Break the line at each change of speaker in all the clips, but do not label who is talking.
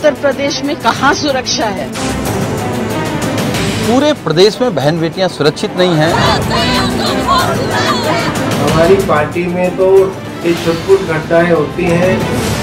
उत्तर प्रदेश में कहाँ सुरक्षा है?
पूरे प्रदेश में बहन बेटियां सुरक्षित नहीं हैं।
हमारी पार्टी में तो ये छुटपुट घटनाएं होती हैं।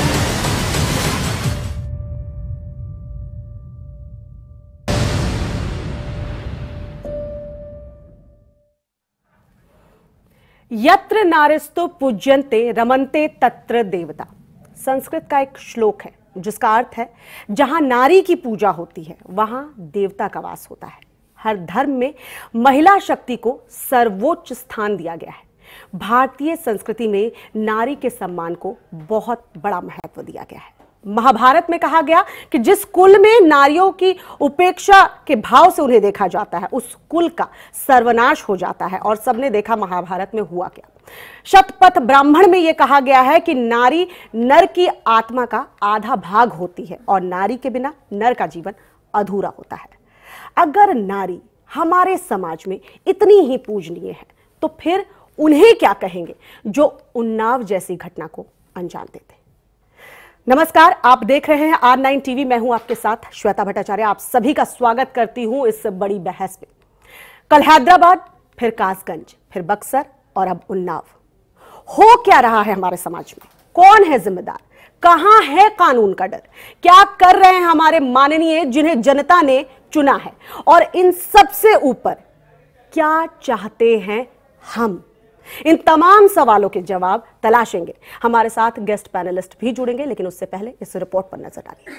यत्र नारिस्तु पूज्यन्ते रमन्ते तत्र देवता। संस्कृत का एक श्लोक है जिसका अर्थ है जहां नारी की पूजा होती है वहां देवता का वास होता है। हर धर्म में महिला शक्ति को सर्वोच्च स्थान दिया गया है। भारतीय संस्कृति में नारी के सम्मान को बहुत बड़ा महत्व दिया गया है। महाभारत में कहा गया कि जिस कुल में नारियों की उपेक्षा के भाव से उन्हें देखा जाता है उस कुल का सर्वनाश हो जाता है। और सबने देखा महाभारत में हुआ क्या। शतपथ ब्राह्मण में यह कहा गया है कि नारी नर की आत्मा का आधा भाग होती है और नारी के बिना नर का जीवन अधूरा होता है। अगर नारी हमारे समाज में इतनी ही पूजनीय है तो फिर उन्हें क्या कहेंगे जो उन्नाव जैसी घटना को अंजाम देते। नमस्कार, आप देख रहे हैं R9 टीवी। मैं हूं आपके साथ श्वेता भट्टाचार्य। आप सभी का स्वागत करती हूं इस बड़ी बहस में। कल हैदराबाद, फिर कासगंज, फिर बक्सर और अब उन्नाव। हो क्या रहा है हमारे समाज में? कौन है जिम्मेदार? कहां है कानून का डर? क्या कर रहे हैं हमारे माननीय जिन्हें जनता ने चुना है? और इन सबसे ऊपर क्या चाहते हैं हम? इन तमाम सवालों के जवाब तलाशेंगे। हमारे साथ गेस्ट पैनलिस्ट भी जुड़ेंगे, लेकिन उससे पहले इस रिपोर्ट पर नजर डालिए।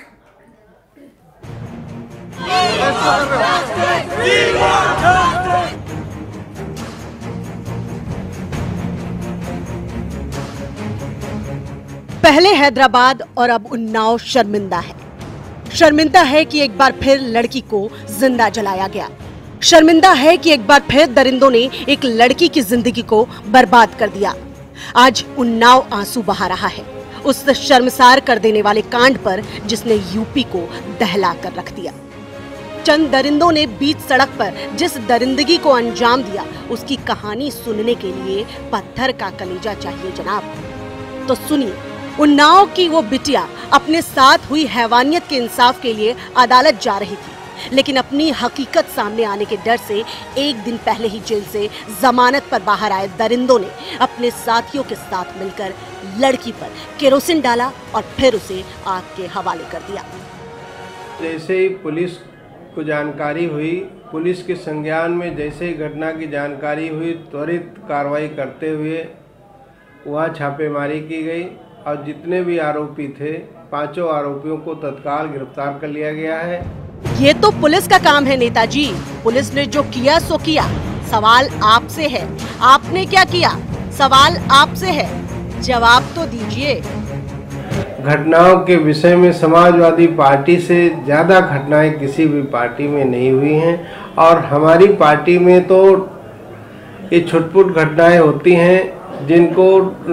पहले हैदराबाद और अब उन्नाव शर्मिंदा है। शर्मिंदा है कि एक बार फिर लड़की को जिंदा जलाया गया। शर्मिंदा है कि एक बार फिर दरिंदों ने एक लड़की की जिंदगी को बर्बाद कर दिया। आज उन्नाव आंसू बहा रहा है उस शर्मसार कर देने वाले कांड पर जिसने यूपी को दहला कर रख दिया। चंद दरिंदों ने बीच सड़क पर जिस दरिंदगी को अंजाम दिया उसकी कहानी सुनने के लिए पत्थर का कलेजा चाहिए जनाब। तो सुनिए, उन्नाव की वो बिटिया अपने साथ हुई हैवानियत के इंसाफ के लिए अदालत जा रही थी, लेकिन अपनी हकीकत सामने आने के डर से एक दिन पहले ही जेल से जमानत पर बाहर आए दरिंदों ने अपने साथियों के साथ मिलकर लड़की पर केरोसिन डाला और फिर उसे आग के हवाले कर दिया।
जैसे ही पुलिस को जानकारी हुई, पुलिस के संज्ञान में जैसे ही घटना की जानकारी हुई, त्वरित कार्रवाई करते हुए वहाँ छापेमारी की गई और जितने भी आरोपी थे 5 आरोपियों को तत्काल गिरफ्तार कर लिया गया है।
ये तो पुलिस का काम है नेताजी। पुलिस ने जो किया सो किया। सवाल आपसे है, आपने क्या किया? सवाल आपसे है, जवाब तो दीजिए।
घटनाओं के विषय में समाजवादी पार्टी से ज्यादा घटनाएं किसी भी पार्टी में नहीं हुई हैं और हमारी पार्टी में तो ये छुटपुट घटनाएं होती हैं जिनको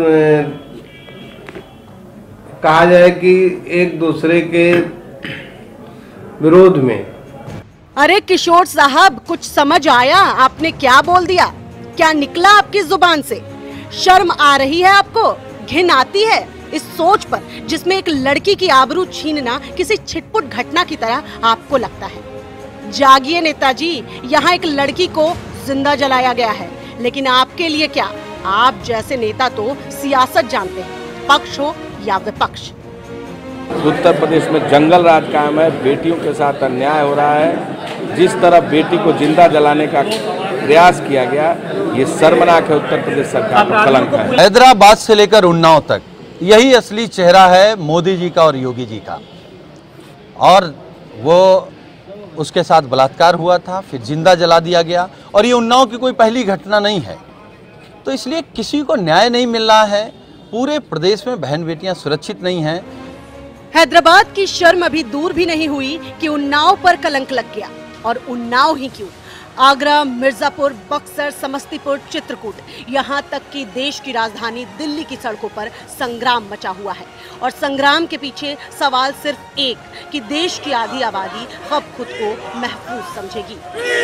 कहा जाए कि एक दूसरे के विरोध में।
अरे किशोर साहब, कुछ समझ आया? आपने क्या बोल दिया? क्या निकला आपकी जुबान से? शर्म आ रही है आपको? घिन आती है इस सोच पर जिसमें एक लड़की की आबरू छीनना किसी छिटपुट घटना की तरह आपको लगता है? जागिए नेताजी, यहाँ एक लड़की को जिंदा जलाया गया है, लेकिन आपके लिए क्या? आप जैसे नेता तो सियासत जानते हैं, पक्ष हो या विपक्ष।
उत्तर प्रदेश में जंगल राज कायम है, बेटियों के साथ अन्याय हो रहा है। जिस तरह बेटी को जिंदा जलाने का प्रयास किया गया, ये शर्मनाक है। उत्तर प्रदेश सरकार का कलंक है।
हैदराबाद से लेकर उन्नाव तक यही असली चेहरा है मोदी जी का और योगी जी का। और वो उसके साथ बलात्कार हुआ था, फिर जिंदा जला दिया गया और ये उन्नाव की कोई पहली घटना नहीं है। तो इसलिए किसी को न्याय नहीं मिल रहा है। पूरे प्रदेश में बहन बेटियां सुरक्षित नहीं हैं।
हैदराबाद की शर्म अभी दूर भी नहीं हुई कि उन्नाव पर कलंक लग गया। और उन्नाव ही क्यों, आगरा, मिर्जापुर, बक्सर, समस्तीपुर, चित्रकूट, यहाँ तक कि देश की राजधानी दिल्ली की सड़कों पर संग्राम मचा हुआ है। और संग्राम के पीछे सवाल सिर्फ एक कि देश की आधी आबादी कब खुद को महफूज समझेगी।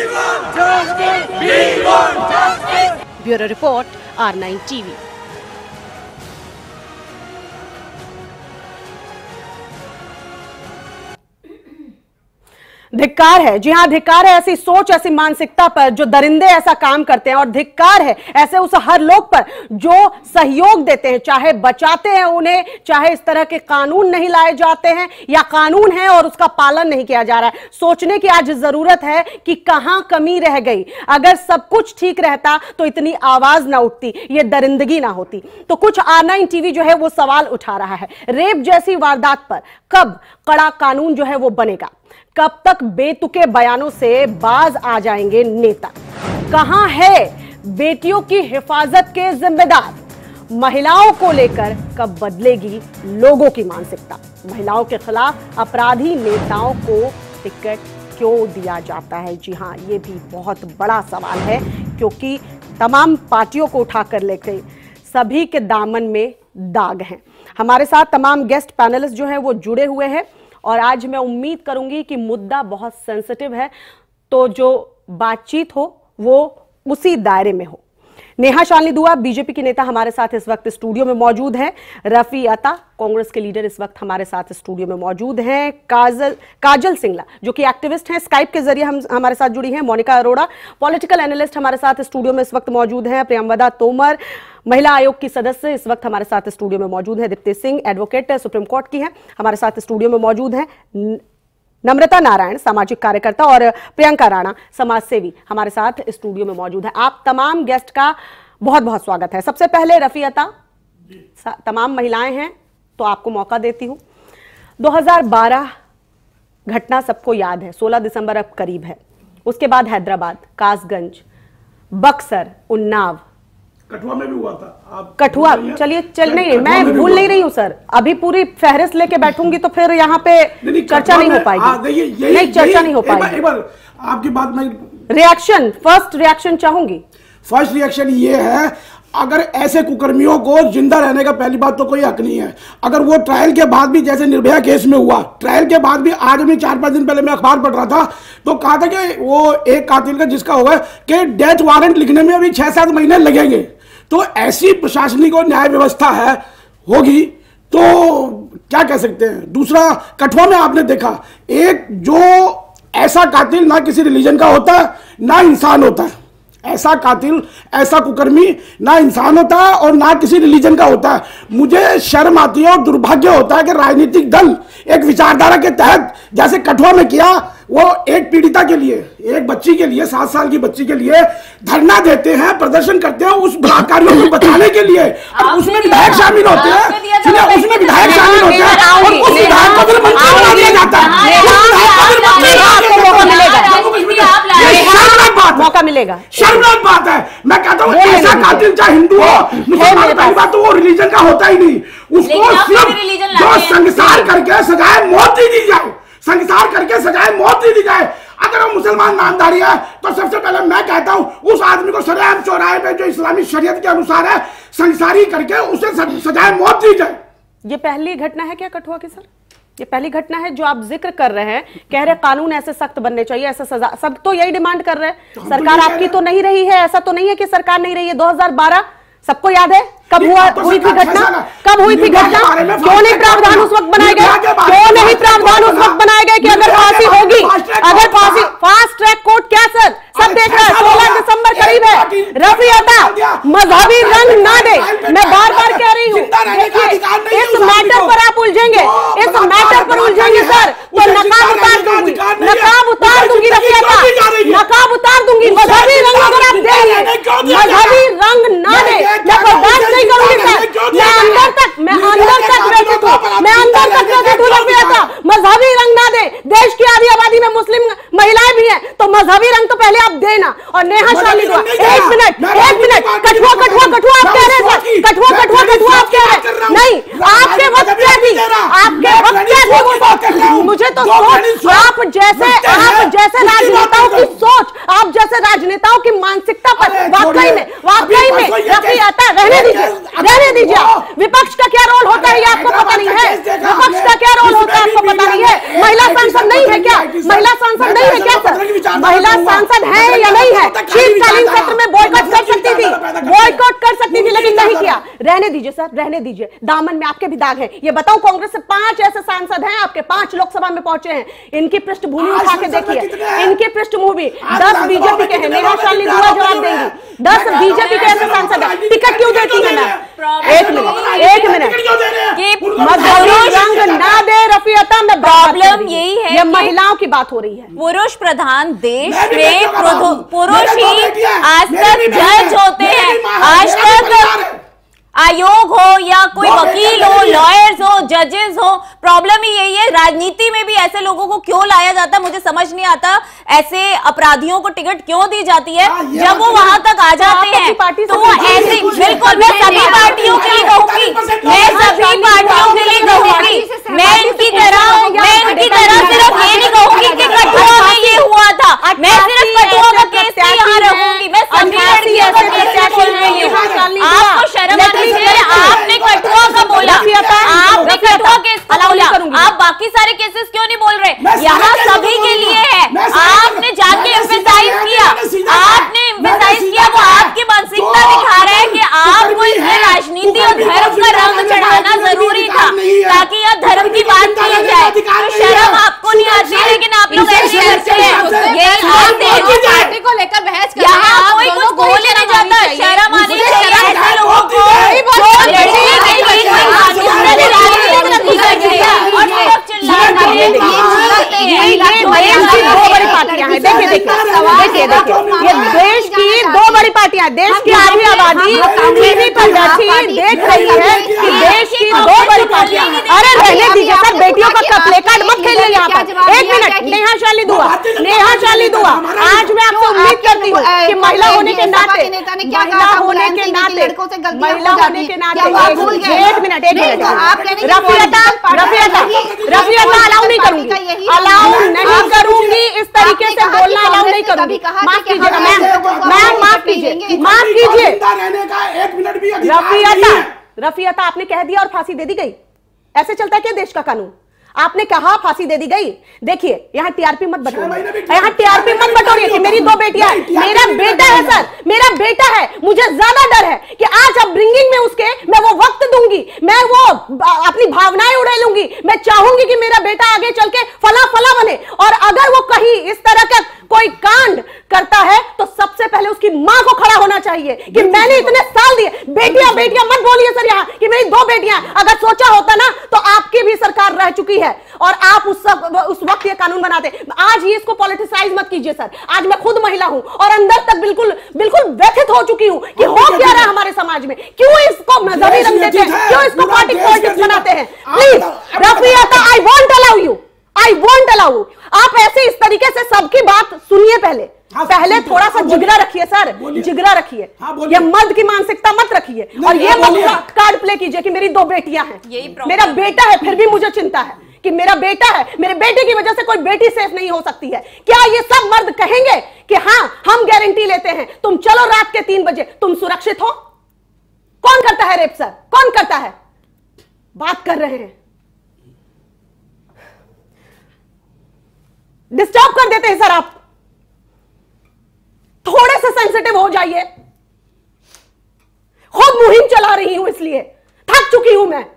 Bureau report, R9 TV. धिक्कार है, जी हां धिक्कार है ऐसी सोच, ऐसी मानसिकता पर जो दरिंदे ऐसा काम करते हैं, और धिक्कार है ऐसे उस हर लोग पर जो सहयोग देते हैं, चाहे बचाते हैं उन्हें, चाहे इस तरह के कानून नहीं लाए जाते हैं या कानून है और उसका पालन नहीं किया जा रहा है। सोचने की आज जरूरत है कि कहां कमी रह गई। अगर सब कुछ ठीक रहता तो इतनी आवाज ना उठती, ये दरिंदगी ना होती। तो कुछ R9 टीवी जो है वो सवाल उठा रहा है, रेप जैसी वारदात पर कब कड़ा कानून जो है वो बनेगा? कब तक बेतुके बयानों से बाज आ जाएंगे नेता? कहां है बेटियों की हिफाजत के जिम्मेदार? महिलाओं को लेकर कब बदलेगी लोगों की मानसिकता? महिलाओं के खिलाफ अपराधी नेताओं को टिकट क्यों दिया जाता है? जी हां, ये भी बहुत बड़ा सवाल है, क्योंकि तमाम पार्टियों को उठाकर लेकर सभी के दामन में दाग हैं। हमारे साथ तमाम गेस्ट पैनलिस्ट जो हैं वो जुड़े हुए हैं, और आज मैं उम्मीद करूंगी कि मुद्दा बहुत सेंसिटिव है, तो जो बातचीत हो वो उसी दायरे में हो। नेहा शालिनी दुआ बीजेपी के नेता हमारे साथ इस वक्त स्टूडियो में मौजूद हैं। रफी अता कांग्रेस के लीडर इस वक्त हमारे साथ स्टूडियो में मौजूद हैं। काजल सिंगला जो कि एक्टिविस्ट हैं, स्काइप के जरिए हमारे साथ जुड़ी हैं। मोनिका अरोड़ा पॉलिटिकल एनालिस्ट हमारे साथ स्टूडियो में इस वक्त मौजूद हैं। प्रियंवदा तोमर महिला आयोग की सदस्य इस वक्त हमारे साथ स्टूडियो में मौजूद है। Deepti Singh advocate Supreme Court की है, हमारे साथ स्टूडियो में मौजूद है। नम्रता नारायण सामाजिक कार्यकर्ता और प्रियंका राणा समाज सेवी हमारे साथ स्टूडियो में मौजूद है। आप तमाम गेस्ट का बहुत बहुत स्वागत है। सबसे पहले रफी अता, तमाम महिलाएं हैं तो आपको मौका देती हूं। 2012 घटना सबको याद है, 16 दिसंबर अब करीब है। उसके बाद हैदराबाद, कासगंज, बक्सर, उन्नाव,
कठुआ में भी हुआ था। आप
कठुआ, चलिए नहीं, मैं भूल नहीं रही हूं सर। अभी पूरी फहरिस्त लेके बैठूंगी तो फिर यहाँ पे चर्चा नहीं हो पाएगी। नहीं, चर्चा नहीं हो पाएगी।
एक बार आपकी बात में
रिएक्शन, फर्स्ट रिएक्शन चाहूंगी।
फर्स्ट रिएक्शन ये है, अगर ऐसे कुकर्मियों को जिंदा रहने का पहली बात तो कोई हक नहीं है। अगर वो ट्रायल के बाद भी, जैसे निर्भया केस में हुआ, ट्रायल के बाद भी, आज भी 4-5 दिन पहले मैं अखबार पढ़ रहा था तो कहा था कि वो एक कातिल का जिसका होगा कि डेथ वारंट लिखने में अभी 6-7 महीने लगेंगे। तो ऐसी प्रशासनिक और न्याय व्यवस्था है होगी तो क्या कह सकते हैं। दूसरा, कठुआ में आपने देखा एक जो ऐसा कातिल ना किसी रिलीजन का होता है ना इंसान होता है। ऐसा कातिल, ऐसा कुकर्मी ना इंसान होता है और ना किसी रिलीजन का होता है। मुझे शर्म आती है और दुर्भाग्य होता है कि राजनीतिक दल एक विचारधारा के तहत जैसे कठुआ में किया, वो एक पीड़िता के लिए, एक बच्ची के लिए, 7 साल की बच्ची के लिए धरना देते हैं, प्रदर्शन करते हैं उस बलात्कारियों को बचाने के लिए। अब उसमें विधायक शामिल होते हैं, उसमें विधायक शामिल होते हैं और उस विधायक को फिर मंत्री बना दिया जाता है।
मौका मिलेगा,
शर्मनाक बात है। मैं कहता हूँ ऐसा कातिल चाहे हिंदू हो, मुसलमान, पहली बात तो वो रिलीजन का होता ही नहीं। उसको सिर्फ जो संसार करके सजाए मौत दी जाए, संसार करके सजाए मौत दी जाए। अगर वो मुसलमान नामधारी है तो सबसे पहले मैं कहता हूं उस आदमी को सरेआम चौराहे पे, जो इस्लामी शरीयत के अनुसार है, संसारी करके उसे सजाए मौत दी जाए।
ये पहली घटना है क्या कठुआ की सर? ये पहली घटना है जो आप जिक्र कर रहे हैं, कह रहे कानून ऐसे सख्त बनने चाहिए, ऐसा सजा, सब तो यही डिमांड कर रहे हैं। सरकार आपकी तो नहीं रही है, ऐसा तो नहीं है कि सरकार नहीं रही है। 2012 सबको याद है कब हुई थी घटना? कब हुई थी घटना? क्यों नहीं प्रावधान उस वक्त बनाए गए? क्यों नहीं प्रावधान उस वक्त बनाए गए कि अगर फांसी होगी, अगर फांसी, फास्ट ट्रैक कोर्ट क्या सर? सब देख रहे हैं, 16 दिसंबर करीब है। रफी अता, मजहबी रंग ना दे, मैं बार बार कह रही हूँ। देखिए, इस मैटर पर आप उलझेंगे, इस मैटर पर उलझेंगे सर तो नकाब उतार दूंगी, नकाब उतार दूंगी रफी अता, नकाब उतार दूंगी। मजहबी रंग अगर आप देंगे, मजहबी रंग ना दे, मैं बर्दाश्त नहीं करूंगी सर। मैं अंदर तक व्यथित हूं, मैं अंदर तक व्यथित हूं रफी अता। मजहबी रंग ना दे, देश की आधी आबादी में मुस्लिम महिलाएं भी हैं, तो मजहबी रंग तो पहले आप देना। और नेहा शालिनी दुआ, एक मिनट, कठुआ आप कह रहे हैं, कठुआ आप कह रहे हैं। नहीं, आपके वक्त क्या थी, आपके वक्त क्या थी वो सोच? मुझे तो सोच, आप जैसे राजनेताओं की सोच, आप जैसे राजनेताओं की मानसिकता पर वाकई में रफी अता, रहने दीजिए, रहने दीजिए। विपक्ष का क्या रोल होता है ये आपको पता नहीं है? विपक्ष का क्या रोल होता है आपको पता नहीं है? महिला सांसद नहीं है क्या? महिला सांसद नहीं है क्या सर? महिला सांसद है या नहीं है? शीतकालीन सत्र में बॉयकॉट कर सकती थी, बॉयकॉट कर सकती थी, लेकिन नहीं किया। रहने दीजिए सर, रहने दीजिए। दामन में आपके भी दाग है। ये बताओ, कांग्रेस से 5 ऐसे सांसद हैं आपके, 5 लोकसभा में पहुंचे हैं। इनकी पृष्ठभूमि उठा के देखिए, इनकी पृष्ठभूमि 10 बीजेपी के हैं। नेहा शालिनी दुआ जवाब देंगी। 10 बीजेपी के ऐसे सांसद है, टिकट क्यों देती है ना? एक मिनट रंग ना दे रफियता में।
प्रॉब्लम यही है,
ये महिलाओं की बात हो रही है।
पुरुष प्रधान देश में पुरुष ही आज तक जज होते हैं। आज तक आयोग हो या कोई वकील हो, लॉयर्स हो, जजेस हो, प्रॉब्लम ही यही है। राजनीति में भी ऐसे लोगों को क्यों लाया जाता है मुझे समझ नहीं आता। ऐसे अपराधियों को टिकट क्यों दी जाती है? जब वो वहां तक आ जाते हैं तो वो ऐसे, बिल्कुल मैं सभी पार्टियों के लिए कहूंगी, मैं सभी पार्टियों के लिए कहूंगी, मैं इनकी तरह सिर्फ ये नहीं कहूंगी कि कठुआ में ये हुआ था, मैं सिर्फ कठुआ का केस नहीं यहाँ रखूंगी, मैं सभी लड़कियों का केस खोल रही हूँ। आपको शर्म आनी चाहिए। आपने कठुआ का बोला, आपने कठुआ केस को बोला, आप बाकी सारे केसेस क्यों नहीं बोल रहे? यहाँ सभी के लिए है। आपने जाके एम्फेसाइज किया, आपने एम्फेसाइज किया, वो आपकी मानसिकता दिखा रहा है कि आपको इसमें राजनीति और धर्म का रंग चढ़ाना जरूरी था ताकि यह धर्म की बात की जाए। तो शर्म आपको नहीं आती, लेकिन आप लोग ऐसे करते हैं। ये पार्टी को लेकर बहस यहाँ कोई कुछ बोले नहीं जाता, शर्म आनी चाहिए ऐसे लोगों को।
ये देश की 2 बड़ी पार्टियां, देश की आधी आबादी टीवी पर बैठी देख रही है कि देश की 2 बड़ी पार्टियां। अरे रहने दीजिए सर, बेटियों का प्ले कार्ड मत खेलिए यहाँ पर। एक मिनट, नेहा शालिनी दुआ, आज मैं आपसे उम्मीद करती हूँ कि महिला होने के नाते, एक मिनट रफियता अलाउ नहीं करूंगी, इस तरीके से बोलना अलाउ नहीं करूंगी। माफ कीजिएगा मैम, माफ कीजिए। रफियता आपने कह दिया और फांसी दे दी गई। ऐसे चलता है क्या देश का कानून? आपने कहा फांसी दे दी गई। देखिए यहाँ टीआरपी मत बटोरिए कि मेरी 2 बेटियां हैं। मेरा बेटा है सर, मेरा बेटा है। मुझे ज्यादा डर है कि आज अपब्रिंगिंग में उसके मैं वो वक्त दूंगी, मैं वो अपनी भावनाएं उड़ेलूंगी। मैं चाहूंगी कि मेरा बेटा आगे चल के फला बने, और अगर वो कहीं इस तरह का कोई कांड करता है तो सबसे पहले उसकी मां को खड़ा होना चाहिए कि मैंने इतने साल दिए। बेटियां मत बोलिए सर यहाँ कि मेरी 2 बेटियां। अगर सोचा होता ना तो आपकी भी सरकार रह चुकी है और आप उस वक्त ये कानून बनाते। आज ये इसको पॉलिटिसाइज मत कीजिए सर। आज मैं खुद महिला हूं और अंदर तक बिल्कुल व्यथित हो चुकी हूं कि हो क्या रहा है हमारे समाज में। क्यों इसको मजहबी रंग देते हैं, क्यों इसको पार्टी पॉलिटिक्स बनाते हैं? प्लीज रफियता, आई वोंट अलाउ। आप ऐसे इस तरीके से सबकी बात सुनिए। पहले थोड़ा सा जिगरा रखिए सर, जिगरा रखिए। ये मर्द की मानसिकता मत रखिए और ये मत कार्ड प्ले कीजिए कि मेरी 2 बेटियां हैं। मेरा बेटा है, फिर भी मुझे चिंता है कि मेरा बेटा है, मेरे बेटे की वजह से कोई बेटी सेफ नहीं हो सकती है। क्या ये सब मर्द कहेंगे कि हाँ हम गारंटी लेते हैं, तुम चलो रात के 3 बजे, तुम सुरक्षित हो? कौन करता है रेप सर? कौन करता है? बात कर रहे हैं, डिस्टर्ब कर देते हैं सर। आप थोड़े से सेंसिटिव हो जाइए। खुद मुहिम चला रही हूं, इसलिए थक चुकी हूं मैं।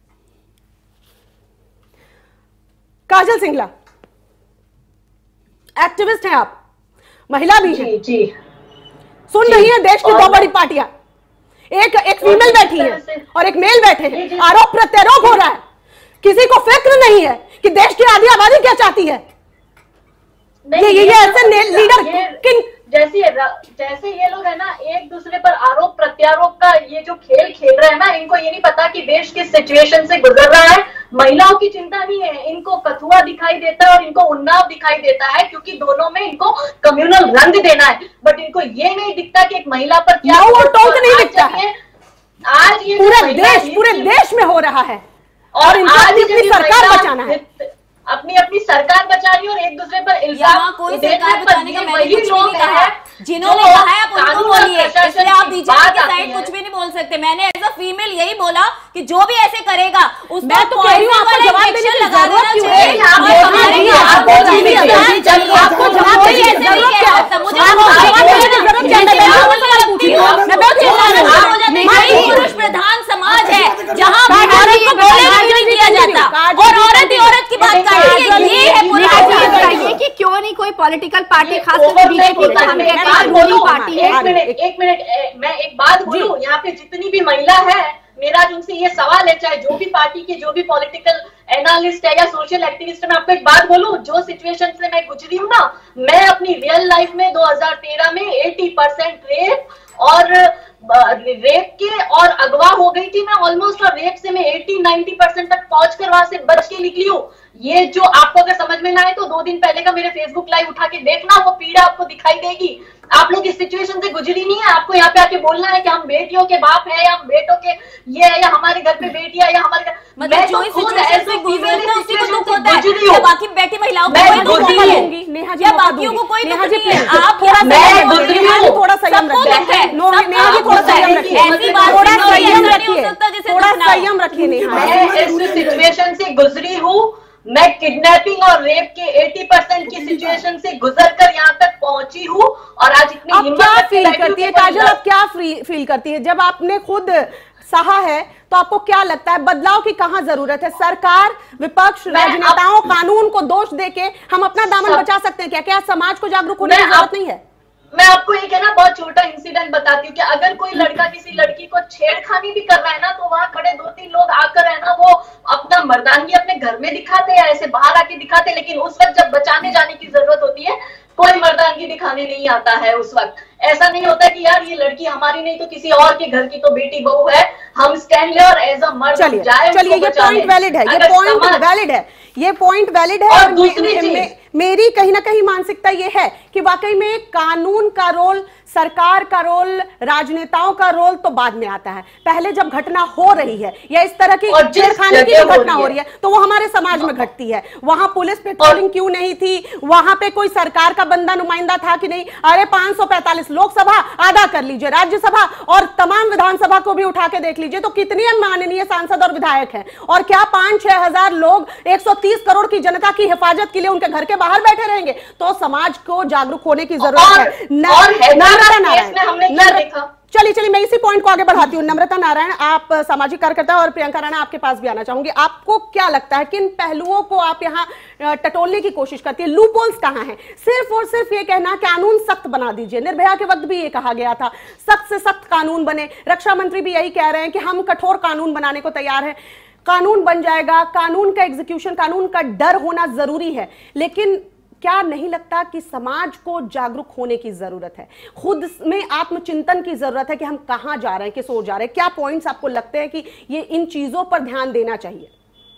काजल सिंगला, एक्टिविस्ट हैं आप, महिला भी हैं।
जी।
सुन रही हैं देश की 2 बड़ी पार्टियां, एक फीमेल बैठी है और एक मेल बैठे हैं। आरोप प्रत्यारोप हो रहा है। किसी को फिक्र नहीं है कि देश की आधी आबादी क्या चाहती है। ये ऐसे लीडर किन
जैसे ये लोग है ना, एक दूसरे पर आरोप प्रत्यारोप का ये जो खेल खेल रहे हैं ना, इनको ये नहीं पता कि देश किस सिचुएशन से गुजर रहा है। महिलाओं की चिंता नहीं है, इनको कथुआ दिखाई देता है और इनको उन्नाव दिखाई देता है, क्योंकि दोनों में इनको कम्युनल रंग देना है। बट इनको ये नहीं दिखता कि एक महिला पर क्या
नहीं दिखता है।
आज ये
पूरे देश में हो रहा है और
आज
अपनी सरकार बचाना है।
अपनी अपनी सरकार बचा रही है और एक दूसरे पर इल्जाम
कोई सरकार बचाने का मैंने कुछ भी नहीं कहा। जिन्होंने
जो
कहा है आप उनको बोलिए, इसलिए आप बीजेपी की साइड कुछ
है।
भी नहीं बोल सकते। मैंने एज अ फीमेल यही बोला कि जो भी ऐसे करेगा उसको
मैं तो कह रही हूं आपको जवाब देने की जरूरत क्यों है?
आपको जवाब देने की जरूरत क्या है? मुझे पुरुष प्रधान समाज है जहाँ भारत को बोलने नहीं दिया जाता और औरत ही औरत की बात करती है। ये है
बताइए कि क्यों नहीं कोई पॉलिटिकल पार्टी खासकर बीजेपी पार्टी है।
एक मिनट मैं एक बात बोलूं, यहाँ पे जितनी भी महिला है, मेरा उनसे ये सवाल है, चाहे जो भी पार्टी के जो भी पॉलिटिकल एनालिस्ट है या सोशल एक्टिविस्ट है, मैं आपको एक बात बोलूं, जो सिचुएशन से मैं गुजरी हूं ना, मैं अपनी रियल लाइफ में 2013 में 80% रेप और रेप के और अगवा हो गई थी मैं ऑलमोस्ट, और रेप से मैं 80-90% तक पहुंचकर वहां से बच के निकली हूँ। ये जो आपको अगर समझ में ना आए तो 2 दिन पहले का मेरे फेसबुक लाइव उठा के देखना, वो पीड़ा आपको दिखाई देगी। आप लोग इस सिचुएशन से गुजरी नहीं है, आपको यहाँ पे आके बोलना है कि हम बेटियों के बाप है या हम बेटों के ये है या हमारे घर पे बेटी है या हमारे
मतलब जो इस सिचुएशन से गुजरते हैं उसी को दुख होता है, बाकी बेटी महिलाओं को कोई दुख नहीं है या बाकियों को कोई दुख नहीं है। आप थोड़ा
संयम रखिए नेहा।
मैं इस सिचुएशन से गुजरी हूँ, मैं किडनैपिंग और रेप के 80% की सिचुएशन से गुजरकर यहाँ तक पहुंची हूँ और आज इतनी हिम्मत
क्या फील करती है काजल, आप क्या फील करती है जब आपने खुद सहा है, तो आपको क्या लगता है बदलाव की कहां जरूरत है? सरकार, विपक्ष, राजनेताओं, कानून को दोष देके हम अपना दामन बचा सकते हैं क्या? क्या समाज को जागरूक होने की जरूरत नहीं है?
मैं आपको एक है ना बहुत छोटा इंसिडेंट बताती हूँ कि अगर कोई लड़का किसी लड़की को छेड़खानी भी कर रहा है ना, तो वहां खड़े 2-3 लोग आकर है ना वो अपना मर्दानगी अपने घर में दिखाते हैं, ऐसे बाहर आके दिखाते, लेकिन उस वक्त जब बचाने जाने की जरूरत होती है कोई मर्दानगी दिखाने नहीं आता है। उस वक्त ऐसा नहीं होता कि यार ये लड़की हमारी नहीं तो किसी और के घर की तो बेटी बहू है, हम स्टैंड ले और एज अ मर्द जाए।
चलिए ये पॉइंट वैलिड है, ये पॉइंट वैलिड है, ये पॉइंट वैलिड है। और दूसरी मेरी कहीं ना कहीं मानसिकता ये है कि वाकई में कानून का रोल, सरकार का रोल, राजनेताओं का रोल तो बाद में आता है। पहले जब घटना हो रही है या इस तरह की छेड़खानी की घटना हो रही है तो वो हमारे समाज में घटती है। वहां पुलिस पेट्रोलिंग क्यों नहीं थी? वहां पे कोई सरकार का बंदा नुमाइंदा था कि नहीं? अरे 545 लोकसभा आधा कर लीजिए, राज्यसभा और तमाम विधानसभा को भी उठा के देख लीजिए तो कितने माननीय सांसद और विधायक हैं। और क्या 5-6 हजार लोग 130 करोड़ की जनता की हिफाजत के लिए उनके घर के बाहर बैठे रहेंगे? तो समाज को जागरूक होने की जरूरत है। नम्रता नारायण, चलिए मैं इसी पॉइंट को आगे बढ़ाती हूँ। नम्रता नारायण, आप सामाजिक कार्यकर्ता और प्रियंका राणा आपके पास भी आना चाहूंगी। आपको क्या लगता है किन पहलुओं को आप यहाँ टटोलने की कोशिश करती है? लूपहोल्स कहाँ हैं? सिर्फ और सिर्फ ये कहना कानून सख्त बना दीजिए, निर्भया के वक्त भी ये कहा गया था सख्त से सख्त कानून बने, रक्षा मंत्री भी यही कह रहे हैं कि हम कठोर कानून बनाने को तैयार हैं। कानून बन जाएगा, कानून का एग्जीक्यूशन, कानून का डर होना जरूरी है, लेकिन क्या नहीं लगता कि समाज को जागरूक होने की जरूरत है? खुद में आत्मचिंतन की जरूरत है कि हम कहां जा रहे हैं, किस ओर जा रहे हैं? क्या पॉइंट्स आपको लगते हैं कि ये इन चीजों पर ध्यान देना चाहिए?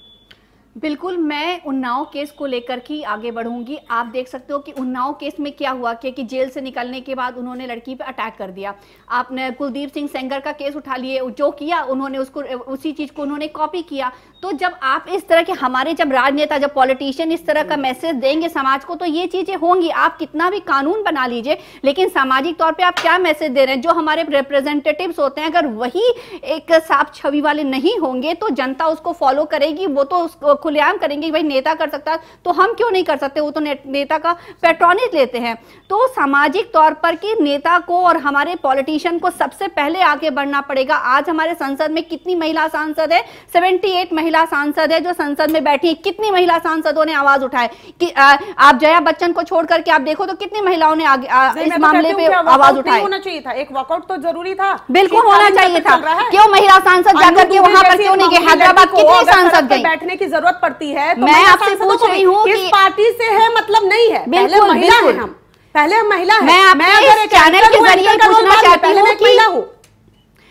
बिल्कुल, मैं उन्नाव केस को लेकर के आगे बढ़ूंगी। आप देख सकते हो कि उन्नाव केस में क्या हुआ कि जेल से निकलने के बाद उन्होंने लड़की पे अटैक कर दिया। आपने कुलदीप सिंह सेंगर का केस उठा लिए, जो किया उन्होंने उसको उसी चीज को उन्होंने कॉपी किया। तो जब आप इस तरह के हमारे जब राजनेता, जब पॉलिटिशियन इस तरह का मैसेज देंगे समाज को, तो ये चीजें होंगी। आप कितना भी कानून बना लीजिए, लेकिन सामाजिक तौर पे आप क्या मैसेज दे रहे हैं? जो हमारे रिप्रेजेंटेटिव्स होते हैं, अगर वही एक साफ छवि वाले नहीं होंगे तो जनता उसको फॉलो करेगी। वो तो उसको खुलेआम करेंगे, भाई नेता कर सकता है तो हम क्यों नहीं कर सकते? वो तो नेता का पैट्रोनेज लेते हैं। तो सामाजिक तौर पर कि नेता को और हमारे पॉलिटिशियन को सबसे पहले आगे बढ़ना पड़ेगा। आज हमारे संसद में कितनी महिला सांसद है? 78 महिला सांसद है जो संसद में बैठी है। कितनी महिला सांसदों ने आवाज उठाए कि आप जया बच्चन को छोड़ करके आप देखो तो कितनी महिलाओं ने इस मामले पे आवाज उठाई।
होना चाहिए था, एक वॉकआउट तो जरूरी था,
बिल्कुल होना चाहिए था। क्यों महिला सांसद जाकर के वहां पर क्यों नहीं गए? हैदराबाद कितनी सांसद गई?
बैठने की जरूरत पड़ती है तो
मैं आपसे पूछ रही हूँ
किस पार्टी से है, मतलब नहीं है। पहले महिला है, हम पहले महिला है।
मैं आपके चैनल के जरिए पूछना चाहती हूँ कि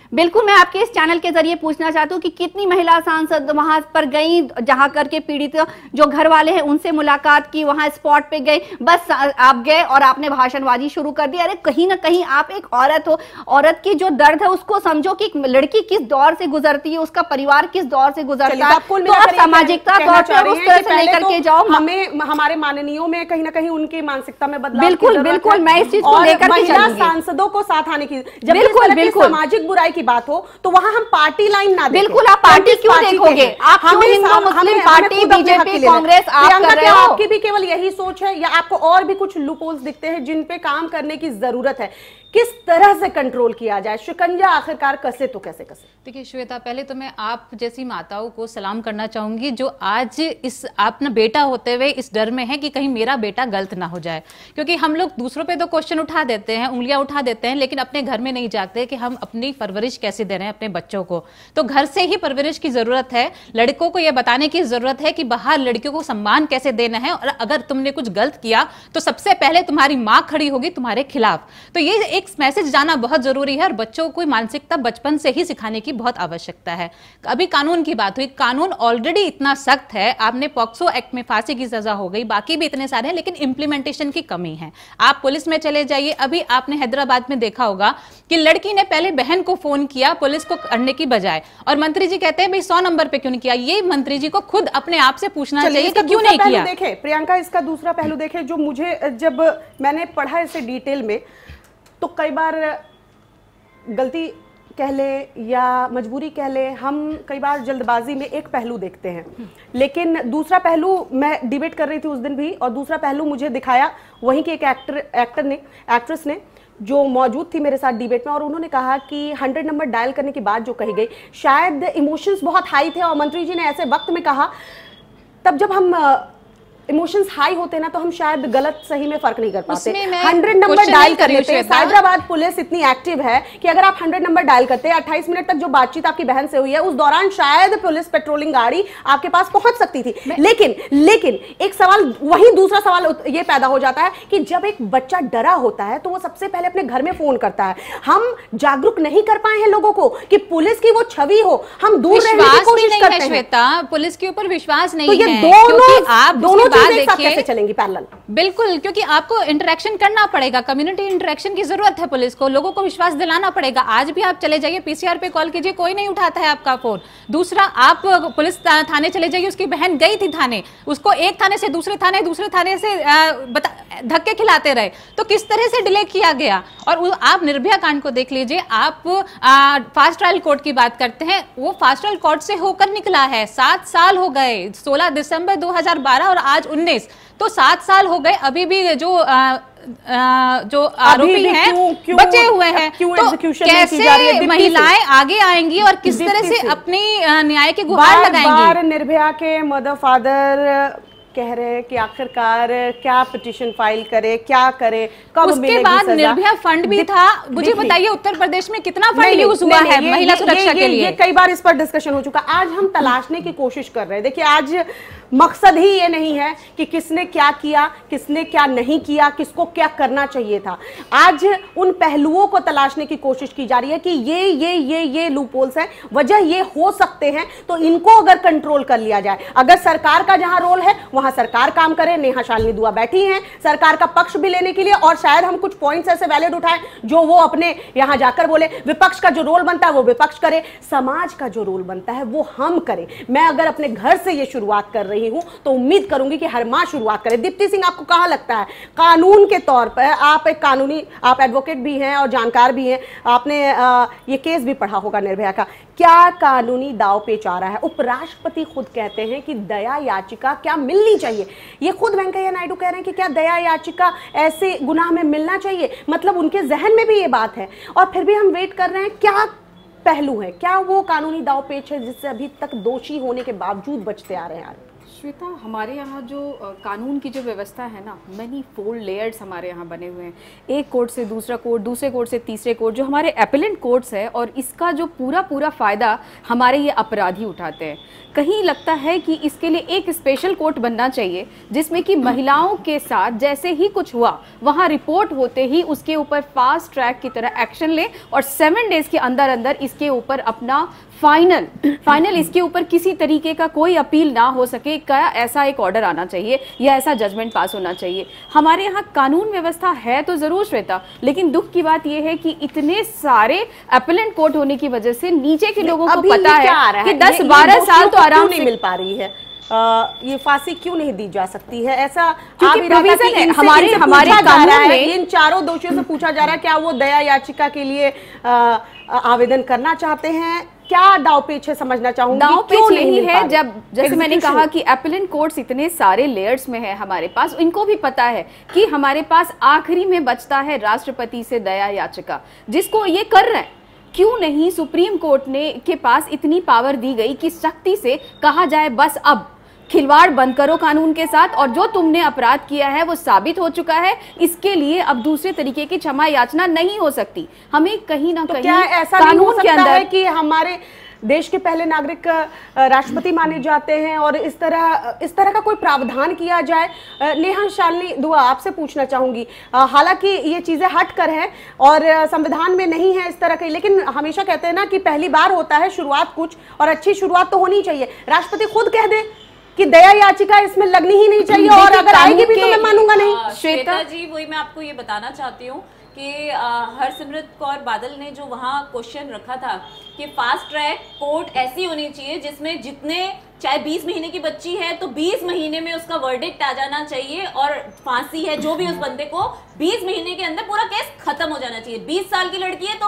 बिल्कुल, मैं आपके इस चैनल के जरिए पूछना चाहती हूँ कि कितनी महिला सांसद वहां पर गई, जहां करके पीड़ित जो घर वाले हैं उनसे मुलाकात की, वहां स्पॉट पे गए, बस आप गए और आपने भाषणबाजी शुरू कर दी। अरे कहीं ना कहीं आप एक औरत हो, औरत की जो दर्द है उसको समझो कि लड़की किस दौर से गुजरती है, उसका परिवार किस दौर से गुजरता है, तो आप सामाजिकता तौर पर उस तरह से लेकर के जाओ।
हमें हमारे माननीयों में कहीं ना कहीं उनकी मानसिकता में बदलाव
बिल्कुल बिल्कुल, मैं इस चीज को लेकर के
महिला सांसदों को साथ आने की, जब
बिल्कुल
सामाजिक बुराई की बात हो तो वहां हम पार्टी लाइन ना देखें।
बिल्कुल, आप पार्टी क्यों देखोगे? आप क्यों हिंदू मुस्लिम पार्टी, बीजेपी, कांग्रेस आप कर रहे हो?
आपकी भी केवल यही सोच है या आपको और भी कुछ लूपहोल्स दिखते हैं जिन पे काम करने की जरूरत है? किस तरह से कंट्रोल किया जाए? शिकंजा आखिरकार कसे तो कैसे कसे?
देखिए श्वेता, पहले तो मैं आप जैसी माताओं को सलाम करना चाहूंगी जो आज इस अपना बेटा होते हुए इस डर में है कि कहीं मेरा बेटा गलत ना हो जाए। क्योंकि हम लोग दूसरों पे तो क्वेश्चन उठा देते हैं, उंगलियां उठा देते हैं, लेकिन अपने घर में नहीं जाते कि हम अपनी परवरिश कैसे दे रहे हैं अपने बच्चों को। तो घर से ही परवरिश की जरूरत है। लड़कों को यह बताने की जरूरत है कि बाहर लड़कियों को सम्मान कैसे देना है, और अगर तुमने कुछ गलत किया तो सबसे पहले तुम्हारी मां खड़ी होगी तुम्हारे खिलाफ। तो ये एक मैसेज जाना बहुत जरूरी है और बच्चों को मानसिकता बचपन से ही सिखाने की बहुत आवश्यकता है। अभी कानून की बात हुई, कानून ऑलरेडी इतना सख्त है, आपने पॉक्सो एक्ट में फांसी की सजा हो गई, बाकी भी इतने सारे हैं, लेकिन इंप्लीमेंटेशन की कमी है। आप पुलिस में चले जाइए, अभी आपने हैदराबाद में देखा होगा कि लड़की ने पहले बहन को फोन किया पुलिस को करने की बजाय, और मंत्री जी कहते हैं भाई 100 नंबर पे क्यों नहीं किया। ये मंत्री जी को खुद अपने आप से पूछना चाहिए कि क्यों नहीं किया।
देखे प्रियंका, इसका दूसरा पहलू देखे जो मुझे, जब मैंने पढ़ा इसे डिटेल में, तो कई बार गलती कह ले या मजबूरी कह ले, हम कई बार जल्दबाजी में एक पहलू देखते हैं, लेकिन दूसरा पहलू, मैं डिबेट कर रही थी उस दिन भी, और दूसरा पहलू मुझे दिखाया वहीं के एक एक्ट्रेस ने जो मौजूद थी मेरे साथ डिबेट में, और उन्होंने कहा कि 100 नंबर डायल करने की बात जो कही गई, शायद इमोशंस बहुत हाई थे और मंत्री जी ने ऐसे वक्त में कहा, तब जब हम इमोशंस हाई होते हैं ना तो हम शायद गलत सही में फर्क नहीं कर पाते। 100 नंबर डायल कर लेते हैं। हैदराबाद पुलिस इतनी एक्टिव है कि अगर आप 100 नंबर डायल करते हैं, 28 मिनट तक जो बातचीत आपकी बहन से हुई है उस दौरान शायद पुलिस पेट्रोलिंग गाड़ी आपके पास पहुंच सकती थी। लेकिन एक सवाल, वही दूसरा सवाल ये पैदा हो जाता है कि जब एक बच्चा डरा होता है तो वो सबसे पहले अपने घर में फोन करता है। हम जागरूक नहीं कर पाए हैं लोगों को कि पुलिस की वो छवि हो, हम दूर रहने की कोशिश करते हैं।
श्वेता, पुलिस के ऊपर विश्वास नहीं
है, तो ये दोनों कैसे चलेंगी पैरेलल?
बिल्कुल, क्योंकि आपको इंटरेक्शन करना पड़ेगा, कम्युनिटी इंटरेक्शन की जरूरत है पुलिस को, लोगों को विश्वास दिलाना पड़ेगा। आज भी आप चले जाइए पीसीआर पे कॉल कीजिए, कोई नहीं उठाता है आपका फोन। दूसरा, आप पुलिस थाने चले जाइए, उसकी बहन गई थी थाने, उसको एक थाने से दूसरे थाने से धक्के खिलाते रहे, तो किस तरह से डिले किया गया। और आप निर्भया कांड को देख लीजिए, आप फास्ट ट्रायल कोर्ट की बात करते हैं, वो फास्ट ट्रायल कोर्ट से होकर निकला है, 7 साल हो गए, 16 दिसंबर 2012 और आज 19, तो 7 साल हो गए, अभी भी जो आरोपी हैं बचे हुए हैं। तो कैसे महिलाएं आगे आएंगी और किस तरह से अपनी न्याय की गुहार लगाएंगी?
निर्भया के मदर फादर कह रहे हैं कि आखिरकार क्या पिटीशन फाइल करे, क्या करे, कब
उसके बाद निर्भया फंड भी था। मुझे बताइए उत्तर प्रदेश में कितना फंड यूज हुआ है महिला सुरक्षा के लिए?
कई बार इस पर डिस्कशन हो चुका। आज हम तलाशने की कोशिश कर रहे हैं। देखिए, आज मकसद ही ये नहीं है कि किसने क्या किया, किसने क्या नहीं किया, किसको क्या करना चाहिए था। आज उन पहलुओं को तलाशने की कोशिश की जा रही है कि ये लूपहोल्स हैं, वजह ये हो सकते हैं, तो इनको अगर कंट्रोल कर लिया जाए। अगर सरकार का जहां रोल है वहां सरकार काम करे। नेहा शालिनी दुआ बैठी हैं सरकार का पक्ष भी लेने के लिए, और शायद हम कुछ पॉइंट्स ऐसे वैलिड उठाएं जो वो अपने यहां जाकर बोले। विपक्ष का जो रोल बनता है वो विपक्ष करे, समाज का जो रोल बनता है वो हम करें। मैं अगर अपने घर से ये शुरुआत कर रही हूं तो उम्मीद करूंगी कि हर मां शुरुआत करे। दीप्ति सिंह, आपको कहां लगता है कानून के तौर पर, आप एक कानूनी, आप एडवोकेट भी हैं और जानकार भी हैं, आपने ये केस भी पढ़ा होगा निर्भया का, क्या कानूनी दाव पेच आ रहा है? उपराष्ट्रपति खुद कहते हैं कि दया याचिका क्या मिलनी चाहिए। ये खुद वेंकैया नायडू कह रहे हैं कि क्या दया याचिका ऐसे गुनाह में मिलना चाहिए, मतलब उनके जहन में भी ये बात है। और फिर भी हम वेट कर रहे हैं, क्या पहलू है, क्या वो कानूनी दाव पेच है जिससे अभी तक दोषी होने के बावजूद बचते आ रहे हैं?
श्वेता, हमारे यहाँ जो कानून की जो व्यवस्था है ना, मैनी फोल्ड लेयर्स हमारे यहाँ बने हुए हैं। एक कोर्ट से दूसरा कोर्ट, दूसरे कोर्ट से तीसरे कोर्ट, जो हमारे एपेलेंट कोर्ट्स है, और इसका जो पूरा फ़ायदा हमारे ये अपराधी उठाते हैं। कहीं लगता है कि इसके लिए एक स्पेशल कोर्ट बनना चाहिए जिसमें कि महिलाओं के साथ जैसे ही कुछ हुआ वहाँ रिपोर्ट होते ही उसके ऊपर फास्ट ट्रैक की तरह एक्शन ले और 7 डेज के अंदर अंदर इसके ऊपर अपना फाइनल इसके ऊपर किसी तरीके का कोई अपील ना हो सके का ऐसा एक ऑर्डर आना चाहिए या ऐसा जजमेंट पास होना चाहिए। हमारे यहाँ कानून व्यवस्था है तो जरूर श्वेता, लेकिन दुख की बात यह है कि इतने सारे अपीलेंट कोर्ट होने की वजह से नीचे के लोगों को पता है कि 10-12 साल तो आराम से
मिल पा रही है। ये फांसी क्यों नहीं दी जा सकती है? ऐसा
क्योंकि प्रोविजन है हमारे कानून में।
इन चारों दोषियों से पूछा जा रहा है क्या वो दया याचिका के लिए आवेदन करना चाहते हैं? क्या दाव पेच है समझना चाहूंगी।
दाव पेच नहीं है, जब जैसे मैंने कहा कि अपीलेंट कोर्ट्स इतने सारे लेयर्स में है हमारे पास, इनको भी पता है कि हमारे पास आखिरी में बचता है राष्ट्रपति से दया याचिका, जिसको ये कर रहे हैं। क्यों नहीं सुप्रीम कोर्ट ने के पास इतनी पावर दी गई कि सख्ती से कहा जाए बस अब खिलवाड़ बंद करो कानून के साथ, और जो तुमने अपराध किया है वो साबित हो चुका है, इसके लिए अब दूसरे तरीके की क्षमा याचना नहीं हो सकती। हमें कहीं ना कहीं
क्या ऐसा कानून के अंदर है कि हमारे देश के पहले नागरिक राष्ट्रपति माने जाते हैं और इस तरह का कोई प्रावधान किया जाए? नेहा शालिनी दुआ आपसे पूछना चाहूंगी, हालांकि ये चीजें हट कर हैं और संविधान में नहीं है इस तरह की, लेकिन हमेशा कहते हैं ना कि पहली बार होता है शुरुआत कुछ, और अच्छी शुरुआत तो होनी चाहिए। राष्ट्रपति खुद कह दे कि दया याचिका इसमें लगनी ही नहीं चाहिए और अगर आएगी भी तो मैं मानूंगा नहीं।
श्वेता जी, वही मैं आपको ये बताना चाहती हूँ कि हरसिमरत कौर बादल ने जो वहाँ क्वेश्चन रखा था कि फास्ट ट्रैक कोर्ट ऐसी होनी चाहिए जिसमें जितने चाहे 20 महीने की बच्ची है तो 20 महीने में उसका वर्डिक्ट आ जाना चाहिए, और फांसी है जो भी उस बंदे को 20 महीने के अंदर पूरा केस खत्म हो जाना चाहिए। 20 साल की लड़की है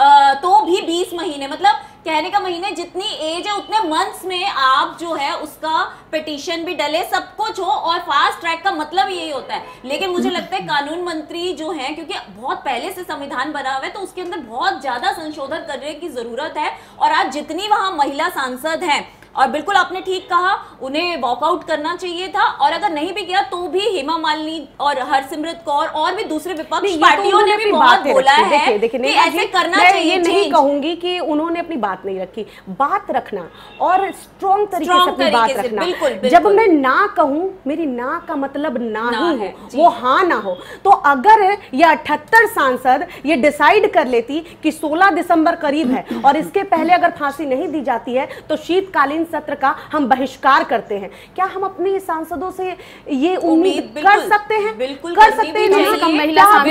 तो भी 20 महीने, मतलब कहने का महीने जितनी एज है उतने मंथ्स में आप जो है उसका पिटीशन भी डले, सब कुछ हो, और फास्ट ट्रैक का मतलब यही होता है। लेकिन मुझे लगता है कानून मंत्री जो है, क्योंकि बहुत पहले से संविधान बना हुआ है तो उसके अंदर बहुत ज्यादा संशोधन करने की जरूरत है, और आज जितनी वहां महिला सांसद हैं, और बिल्कुल आपने ठीक कहा, उन्हें वॉकआउट करना चाहिए था, और अगर नहीं भी किया तो भी हेमा मालिनी और हरसिमरत कौर और भी दूसरे विपक्ष पार्टियों ने भी बहुत बोला है कि ऐसे करना चाहिए।
ये नहीं कहूंगी कि उन्होंने अपनी बात नहीं रखी, बात रखना और स्ट्रॉन्ग तरीके से अपनी बात रखना। बिल्कुल। जब मैं ना कहूं, मेरी ना का मतलब ना ही हो, वो हाँ ना हो। तो अगर ये 78 सांसद ये डिसाइड कर लेती कि 16 दिसंबर करीब है और इसके पहले अगर फांसी नहीं दी जाती है तो शीतकालीन सत्र का हम बहिष्कार करते हैं, क्या हम अपने सांसदों से ये उम्मीद कर सकते हैं?
बिल्कुल
कर सकते हैं।
महिला और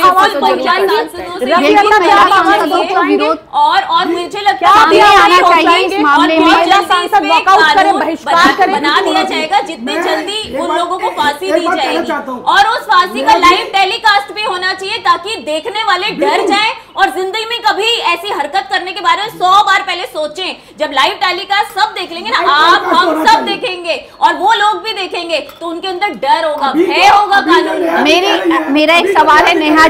मुझे लगता है सांसद वॉकआउट करें, बहिष्कार करें, बना दिया जाएगा जितनी जल्दी उन लोगों को फांसी दी जाएगी, और उस फांसी का लाइव टेलीकास्ट भी होना चाहिए ताकि देखने वाले डर जाएं और जिंदगी में कभी ऐसी हरकत करने के बारे में 100 बार पहले सोचें। जब लाइव टेलीकास्ट सब देख लेंगे ना, आप हम सब देखेंगे और वो लोग भी देखेंगे, तो उनके अंदर डर होगा, भय होगा कानून।
मेरा एक सवाल है नेहा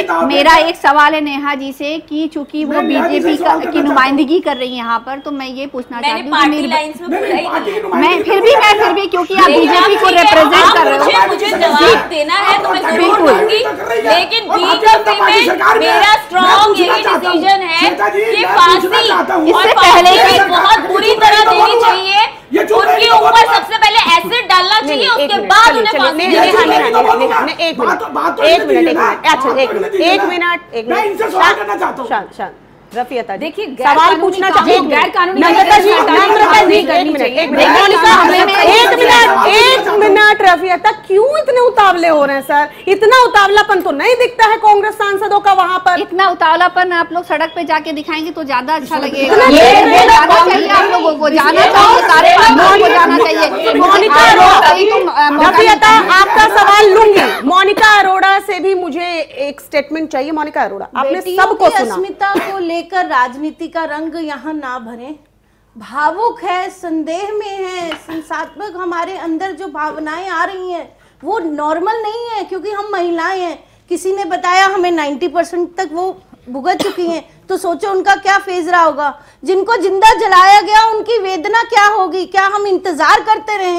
जी से, कि चूंकि वो बीजेपी की नुमाइंदगी कर रही है यहाँ पर, तो मैं ये पूछना चाहती हूँ, मैं फिर भी क्योंकि आप बीजेपी को रिप्रेजेंट कर रहे हो,
मुझे जवाब देना है तो मैं जरूर दूंगी, लेकिन बीजेपी में मेरा स्ट्रॉन्ग यही डिसीजन है कि फांसी इससे पहले बहुत बुरी तरह देनी चाहिए, उनके ऊपर सबसे पहले एसिड डालना चाहिए, उसके बाद उन्हें फांसी देनी चाहिए।
एक मिनट रफियता, देखिए सवाल पूछना चाहिए, गैर कानूनी एक मिनट रफियता, क्यों इतने उतावले हो रहे हैं सर? इतना उतावलापन तो नहीं दिखता है कांग्रेस सांसदों का वहां पर।
इतना उतावलापन आप लोग सड़क पे जाके दिखाएंगे तो ज्यादा अच्छा लगेगा। जाना चाहिए आप लोगों को, जाना चाहिए, सारे पार्टियों को जाना चाहिए।
मोनिका अरोड़ा, रफियता आपका सवाल लूंगी। मोनिका अरोड़ा से भी मुझे एक स्टेटमेंट चाहिए। मोनिका अरोड़ा, आपने सबको सुना,
अस्मिता को लेकर राजनीति का रंग यहाँ ना भरें। भावुक है, संदेह में है, संसात्मक हमारे अंदर जो भावनाएं आ रही हैं वो नॉर्मल नहीं है, क्योंकि हम महिलाएं हैं। किसी ने बताया हमें 90% तक वो भुगत चुकी हैं, तो सोचो उनका क्या फेज रहा होगा। जिनको जिंदा जलाया गया उनकी वेदना क्या होगी। क्या हम इंतजार करते रहे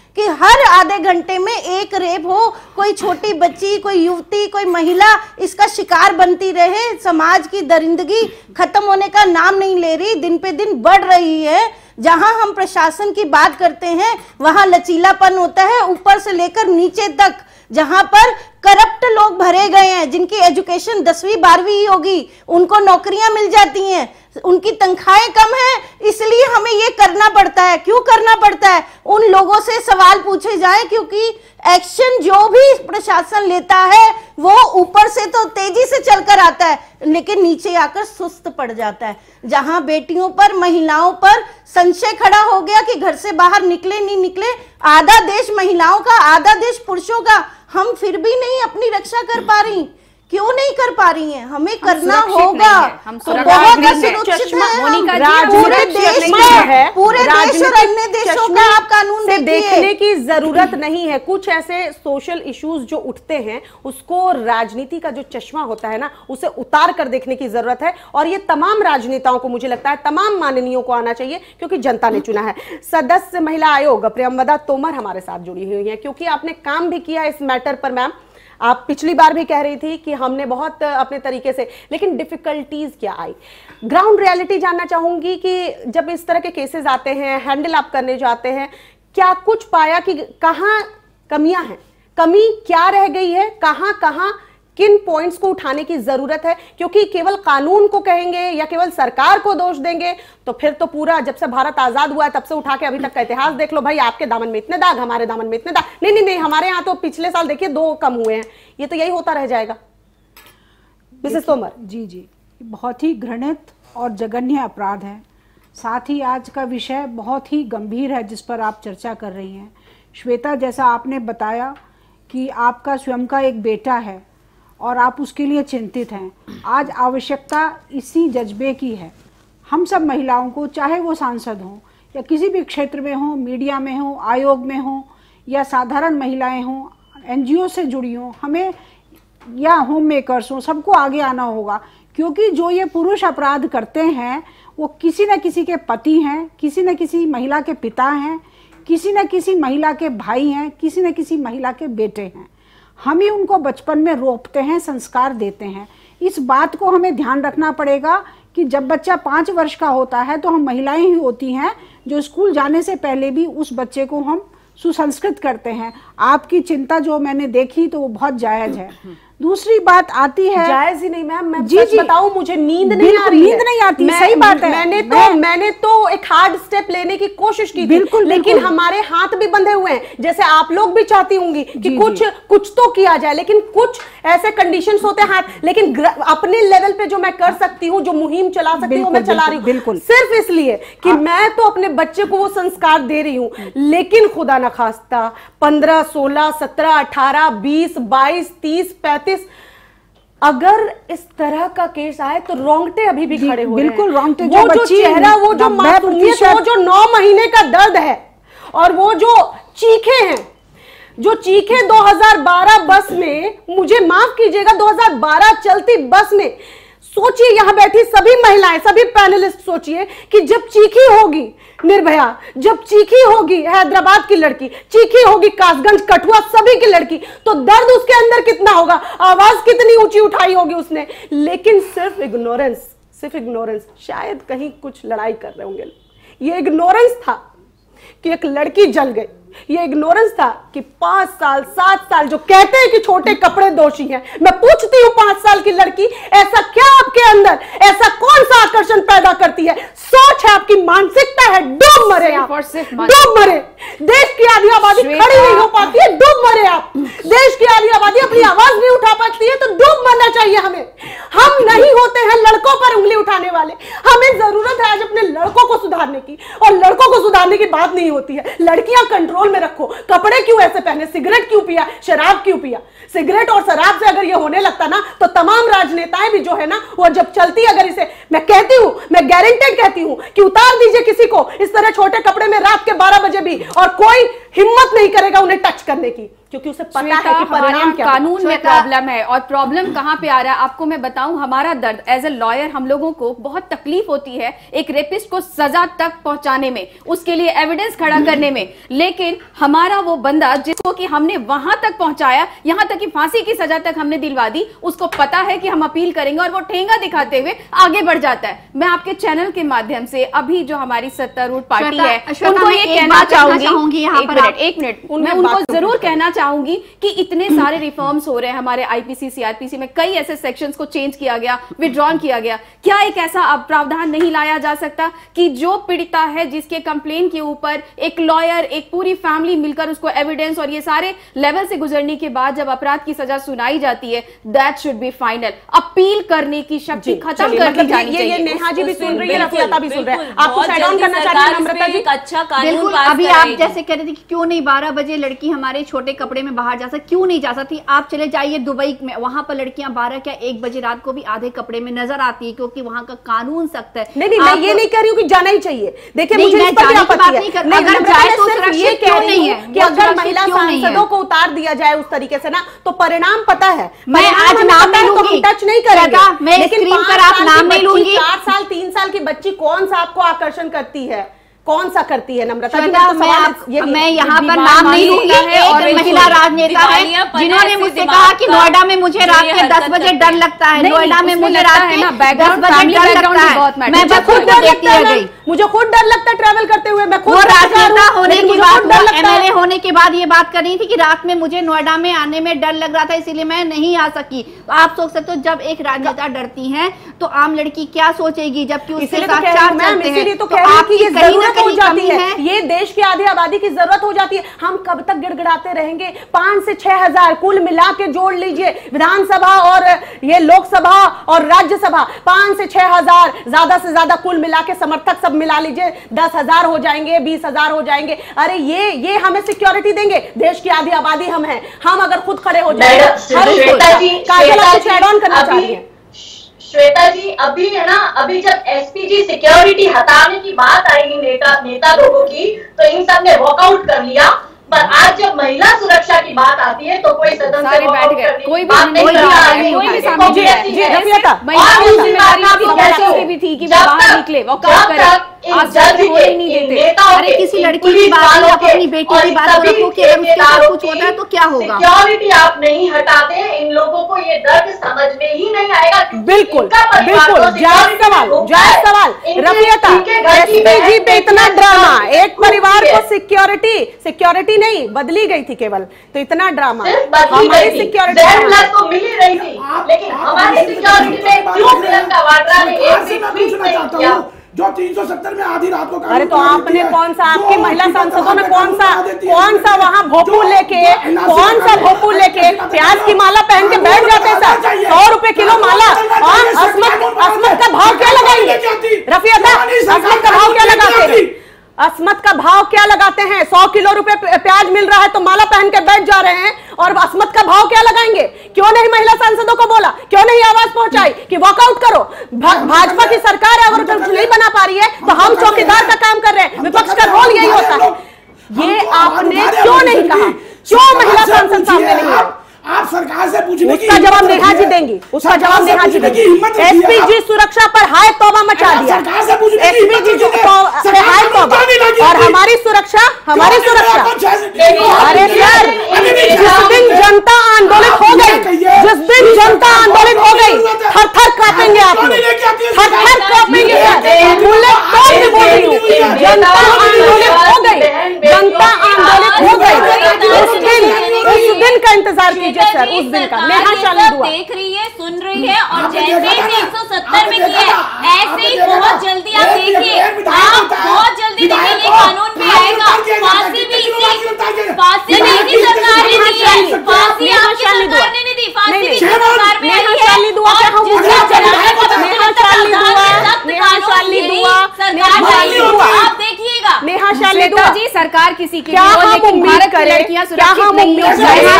कि हर आधे घंटे में एक रेप हो, कोई छोटी बच्ची, कोई युवती, कोई महिला इसका शिकार बनती रहे। समाज की दरिंदगी खत्म होने का नाम नहीं ले रही, दिन पे दिन बढ़ रही है। जहां हम प्रशासन की बात करते हैं वहां लचीलापन होता है ऊपर से लेकर नीचे तक, जहां पर करप्ट लोग भरे गए हैं, जिनकी एजुकेशन 10वीं 12वीं ही होगी, उनको नौकरियां मिल जाती हैं, उनकी तनख्वाहें कम हैं, इसलिए हमें ये करना पड़ता है। क्यों करना पड़ता है? उन लोगों से सवाल पूछे जाएं, क्योंकि एक्शन जो भी प्रशासन लेता है वो ऊपर से तो तेजी से चलकर आता है, लेकिन नीचे आकर सुस्त पड़ जाता है। जहां बेटियों पर, महिलाओं पर संशय खड़ा हो गया कि घर से बाहर निकले नहीं निकले, आधा देश महिलाओं का, आधा देश पुरुषों का, हम फिर भी नहीं अपनी रक्षा कर पा रही। क्यों नहीं कर पा रही हैं? हमें करना होगा।
हम
तो बहुत असुरक्षित है पूरे देश में, पूरे देश और अन्य देशों का आप कानून
देखने की जरूरत नहीं है। कुछ ऐसे सोशल इश्यूज जो उठते हैं उसको राजनीति का जो चश्मा होता है ना, उसे उतार कर देखने की जरूरत है। और ये तमाम राजनेताओं को, मुझे लगता है तमाम माननीयों को आना चाहिए, क्योंकि जनता ने चुना है। सदस्य महिला आयोग प्रियंवदा तोमर हमारे साथ जुड़ी हुई है, क्योंकि आपने काम भी किया इस मैटर पर। मैम, आप पिछली बार भी कह रही थी कि हमने बहुत अपने तरीके से, लेकिन डिफिकल्टीज क्या आई? ग्राउंड रियलिटी जानना चाहूंगी कि जब इस तरह के केसेस आते हैं, हैंडल आप करने जाते हैं, क्या कुछ पाया कि कहां कमियां हैं, कमी क्या रह गई है, कहां कहां किन पॉइंट्स को उठाने की जरूरत है? क्योंकि केवल कानून को कहेंगे या केवल सरकार को दोष देंगे तो फिर तो पूरा, जब से भारत आजाद हुआ है तब से उठा के अभी तक का इतिहास देख लो, भाई आपके दामन में इतने दाग, हमारे दामन में इतने दाग, नहीं नहीं नहीं, हमारे यहाँ तो पिछले साल देखिए 2 कम हुए हैं। ये तो यही होता रह जाएगा। मिसेस तोमर
जी, बहुत ही घृणित और जघन्य अपराध है। साथ ही आज का विषय बहुत ही गंभीर है जिस पर आप चर्चा कर रही हैं। श्वेता, जैसा आपने बताया कि आपका स्वयं का एक बेटा है और आप उसके लिए चिंतित हैं, आज आवश्यकता इसी जज्बे की है। हम सब महिलाओं को, चाहे वो सांसद हों या किसी भी क्षेत्र में हों, मीडिया में हों, आयोग में हों या साधारण महिलाएं हों, एनजीओ से जुड़ी हों, हमें या होम मेकर्स हों, सबको आगे आना होगा। क्योंकि जो ये पुरुष अपराध करते हैं वो किसी न किसी के पति हैं, किसी न किसी महिला के पिता हैं, किसी न किसी महिला के भाई हैं, किसी न किसी महिला के बेटे हैं। हम ही उनको बचपन में रोपते हैं, संस्कार देते हैं। इस बात को हमें ध्यान रखना पड़ेगा कि जब बच्चा 5 वर्ष का होता है तो हम महिलाएं ही होती हैं जो स्कूल जाने से पहले भी उस बच्चे को हम सुसंस्कृत करते हैं। आपकी चिंता जो मैंने देखी तो वो बहुत जायज है। दूसरी बात आती है,
जायज ही नहीं मैम, मैं सच बताऊं, मुझे नींद नहीं आ रही है।
नींद नहीं आती, सही बात है।
मैंने तो एक हार्ड स्टेप लेने की कोशिश की थी, लेकिन हमारे हाथ भी बंधे हुए हैं। जैसे आप लोग भी चाहती होंगी कि कुछ तो किया जाए, लेकिन कुछ ऐसे कंडीशंस होते हैं हाथ। लेकिन अपने लेवल पे जो मैं कर सकती हूँ, जो मुहिम चला सकती हूँ, मैं चला रही हूँ, सिर्फ इसलिए कि मैं तो अपने बच्चे को वो संस्कार दे रही हूँ। लेकिन खुदा न खास्ता 15, 16, 17, 18, 20, 22, 30, 35 अगर इस तरह का केस आए तो रोंगटे अभी भी खड़े हो रहे हैं।
बिल्कुल रोंगटे।
वो जो चेहरा, वो जो मासूमियत, वो जो 9 महीने का दर्द है और वो जो चीखे हैं, जो चीखे 2012 बस में, मुझे माफ कीजिएगा, 2012 चलती बस में, सोचिए यहां बैठी सभी महिलाएं, सभी पैनलिस्ट सोचिए कि जब चीखी होगी निर्भया, जब चीखी होगी हैदराबाद की लड़की, चीखी होगी कासगंज, कठुआ, सभी की लड़की, तो दर्द उसके अंदर कितना होगा, आवाज कितनी ऊंची उठाई होगी उसने। लेकिन सिर्फ इग्नोरेंस, शायद कहीं कुछ लड़ाई कर रहे होंगे, ये इग्नोरेंस था कि एक लड़की जल गई। ये इग्नोरेंस था कि 5 साल 7 साल जो कहते हैं कि छोटे कपड़े दोषी हैं। मैं पूछती हूं 5 साल की लड़की, ऐसा क्या आपके अंदर, ऐसा कौन सा आकर्षण पैदा करती है? सोच है आपकी, मानसिकता है, डूब मरे आप, डूब मरे। देश की आधी आबादी खड़ी नहीं हो पाती है, डूब मरे आप। देश की आधी आबादी अपनी आवाज नहीं उठा पाती है तो डूब मरना चाहिए हमें। हम नहीं होते हैं लड़कों पर उंगली उठाने वाले, हमें जरूरत है आज अपने लड़कों को सुधारने की। और लड़कों को सुधारने की बात नहीं होती है, लड़कियां कंट्रोल में रखो, कपड़े क्यों ऐसे पहने, सिगरेट क्यों पिया, शराब क्यों पिया। सिगरेट और शराब से अगर ये होने लगता ना तो तमाम राजनेताएं भी जो है ना, वो जब चलती, अगर इसे मैं कहती हूं, मैं गारंटेड कहती हूं कि उतार दीजिए किसी को इस तरह छोटे कपड़े में रात के 12 बजे भी, और कोई हिम्मत नहीं करेगा उन्हें टच करने की। क्योंकि उसे पता है कि परिणाम क्या
कानून में प्रॉब्लम है। और प्रॉब्लम कहाँ पे आ रहा है आपको मैं बताऊं, हमारा दर्द एज ए लॉयर हम लोगों को बहुत तकलीफ होती है एक रेपिस्ट को सजा तक पहुंचाने में, उसके लिए एविडेंस खड़ा करने में, लेकिन हमारा वो बंदा जिसको कि हमने वहां तक पहुंचाया, यहां तक कि फांसी की सजा तक हमने दिलवा दी, उसको पता है कि हम अपील करेंगे और वो ठेंगा दिखाते हुए आगे बढ़ जाता है। मैं आपके चैनल के माध्यम से अभी जो हमारी सत्तारूढ़ पार्टी है उनको ये कहना चाहूंगी, एक मिनट मैं उनको जरूर कहना चाहूंगी कि इतने सारे रिफॉर्म्स हो रहे हैं हमारे आईपीसी सीआरपीसी में, कई ऐसे सेक्शंस को चेंज किया गया, विड्रॉन किया गया, क्या एक ऐसा प्रावधान नहीं लाया जा सकता कि जो पीड़िता है जिसके कंप्लेन के ऊपर एक लॉयर एक पूरी फैमिली मिलकर उसको एविडेंस और ये सारे लेवल से गुजरने के बाद जब अपराध की सजा सुनाई जाती है, that should be final. Appeal करने की शक्ति खत्म कर दी जानी चाहिए।
ये नेहा जी भी सुन रही है, रफियाता भी सुन रहे हैं। आपको साइड ऑन करना चाहिए नम्रता जी।
अच्छा कानून
अभी आप जैसे कह रहे थे कि क्यों नहीं 12 बजे लड़की हमारे छोटे कपड़े में बाहर जा सकती, क्यों नहीं जा सकती? आप चले जाइए दुबई में, वहां पर लड़कियां 12 क्या 1 बजे रात को भी आधे कपड़े में नजर आती है, क्योंकि वहां का कानून सख्त है।
नहीं मैं ये नहीं कह रही हूँ कि जाना ही चाहिए। देखिए मुझे इस पर भी आपत्ति है, अगर जाए तो सिर्फ ये कह रही है कि अगर महिला सांसदों को उतार दिया जाए उस तरीके से ना, तो परिणाम पता है।
मैं आज नाम नहीं लूंगी,
टच नहीं करेंगे,
लेकिन स्क्रीन पर आप नाम नहीं लूंगी।
4 साल 3 साल की बच्ची कौन सा आपको आकर्षण करती है, कौन सा करती है नम्रता जी?
मैं यहाँ पर नाम नहीं लूंगी। और महिला राजनेता है जिन्होंने मुझसे कहा कि नोएडा में मुझे रात के 10 बजे डर लगता है, नोएडा में मुझे रात के 10 बजे डर लगता है, मैं खुद डर लगता है,
मुझे खुद डर लगता है ट्रैवल करते हुए। मैं खुद
राजनेता होने के बाद, एमएलए होने के बाद ये बात कर रही थी कि रात में मुझे नोएडा में आने में डर लग रहा था, इसीलिए मैं नहीं आ सकी। आप सोच सकते हो जब एक राजनेता डरती है तो आम लड़की क्या सोचेगी, जबकि उसके साथ 4 चलते हैं। तो आपकी कहीं ना
हो जाती है, ये देश की आधी आबादी की जरूरत हो जाती है। हम कब तक गिड़गिड़ाते रहेंगे? 5 से 6 हजार कुल मिला के जोड़ लीजिए, विधानसभा और ये लोकसभा और राज्यसभा, 5 से 6 हजार, ज्यादा से ज्यादा कुल मिला के समर्थक सब मिला लीजिए, 10,000 हो जाएंगे, 20,000 हो जाएंगे। अरे ये हमें सिक्योरिटी देंगे? देश की आधी आबादी हम हैं, हम अगर खुद खड़े हो जाएंगे।
श्वेता जी अभी है ना, अभी जब एसपीजी सिक्योरिटी हटाने की बात आएगी नेता लोगों की, तो इन सब ने वॉकआउट कर लिया। पर आज जब महिला सुरक्षा की बात आती है तो कोई सदन से बैठ गए, कोई बात नहीं कर रहा है, कोई भी सामने
अरे किसी लड़की की बात, आप अपनी बेटी की बात रखो कि अगर उसके साथ कुछ होता है तो क्या होगा।
सिक्योरिटी आप नहीं हटाते, इन लोगों को ये दर्द समझ में ही नहीं आएगा।
बिल्कुल जायज सवाल रफियाता, एसपीजी पे इतना ड्रामा, एक परिवार को सिक्योरिटी नहीं बदली गई थी केवल, तो इतना ड्रामा हमारी सिक्योरिटी
तो मिल ही रही थी, लेकिन हमारी सिक्योरिटी में क्यों प्रियंका वाड्रा ने एक भी ट्वीट नहीं किया?
जो 370 में आधी रात को।
अरे तो आपने कौन सा, आपकी महिला सांसदों ने कौन सा वहां भोपू लेके प्याज की माला पहन के बैठ जाते सर? 100 रुपए किलो माला। और असमत का भाव क्या लगाएंगे रफियाता? असमत का भाव क्या लगाते हैं? असमत का भाव क्या लगाते हैं? 100 किलो रुपए प्याज मिल रहा है तो माला पहन के बैठ जा रहे हैं, और असमत का भाव क्या लगाएंगे? क्यों नहीं महिला सांसदों को बोला, क्यों नहीं आवाज पहुंचाई कि वॉकआउट करो? भाजपा की सरकार है, अगर कुछ नहीं बना पा रही है तो हम चौकीदार का काम कर रहे हैं, विपक्ष का रोल यही होता है। ये आपने क्यों नहीं कहा? क्यों महिला सांसद सामने नहीं है?
आप सरकार से पूछने
उसका जवाब नेहा जी देंगी, उसका जवाब नेहा जी देंगी। एसपीजी सुरक्षा पर हाय तौबा मचा दिया, एसपीजी जो हाय तौबा, और हमारी सुरक्षा अरे सर, जिस दिन जनता आंदोलित हो गई, थर थर कांपेंगे आप लोग, थर कांपेंगे सर। बोले कौन से बोल रही हूँ? जनता आंदोलित हो गई, उस दिन का इंतजार कीजिए सर, उस दिन का। नेहा शाली दुआ
देख रही है, सुन रही है, और जैसे ही 170 में किया ऐसे ही बहुत जल्दी आप देखिए, आप बहुत जल्दी देखिए ये कानून भी आएगा। फांसी भी इसी सरकार ने दी है, फांसी आपकी सरकार ने नहीं दी, फांसी भी सरकार में आई है। आप देखिएगा
नेहा शाली दुआ
जी, सरकार किसी की
क्या हम उम्मीद करें, क्या हम उम्मीद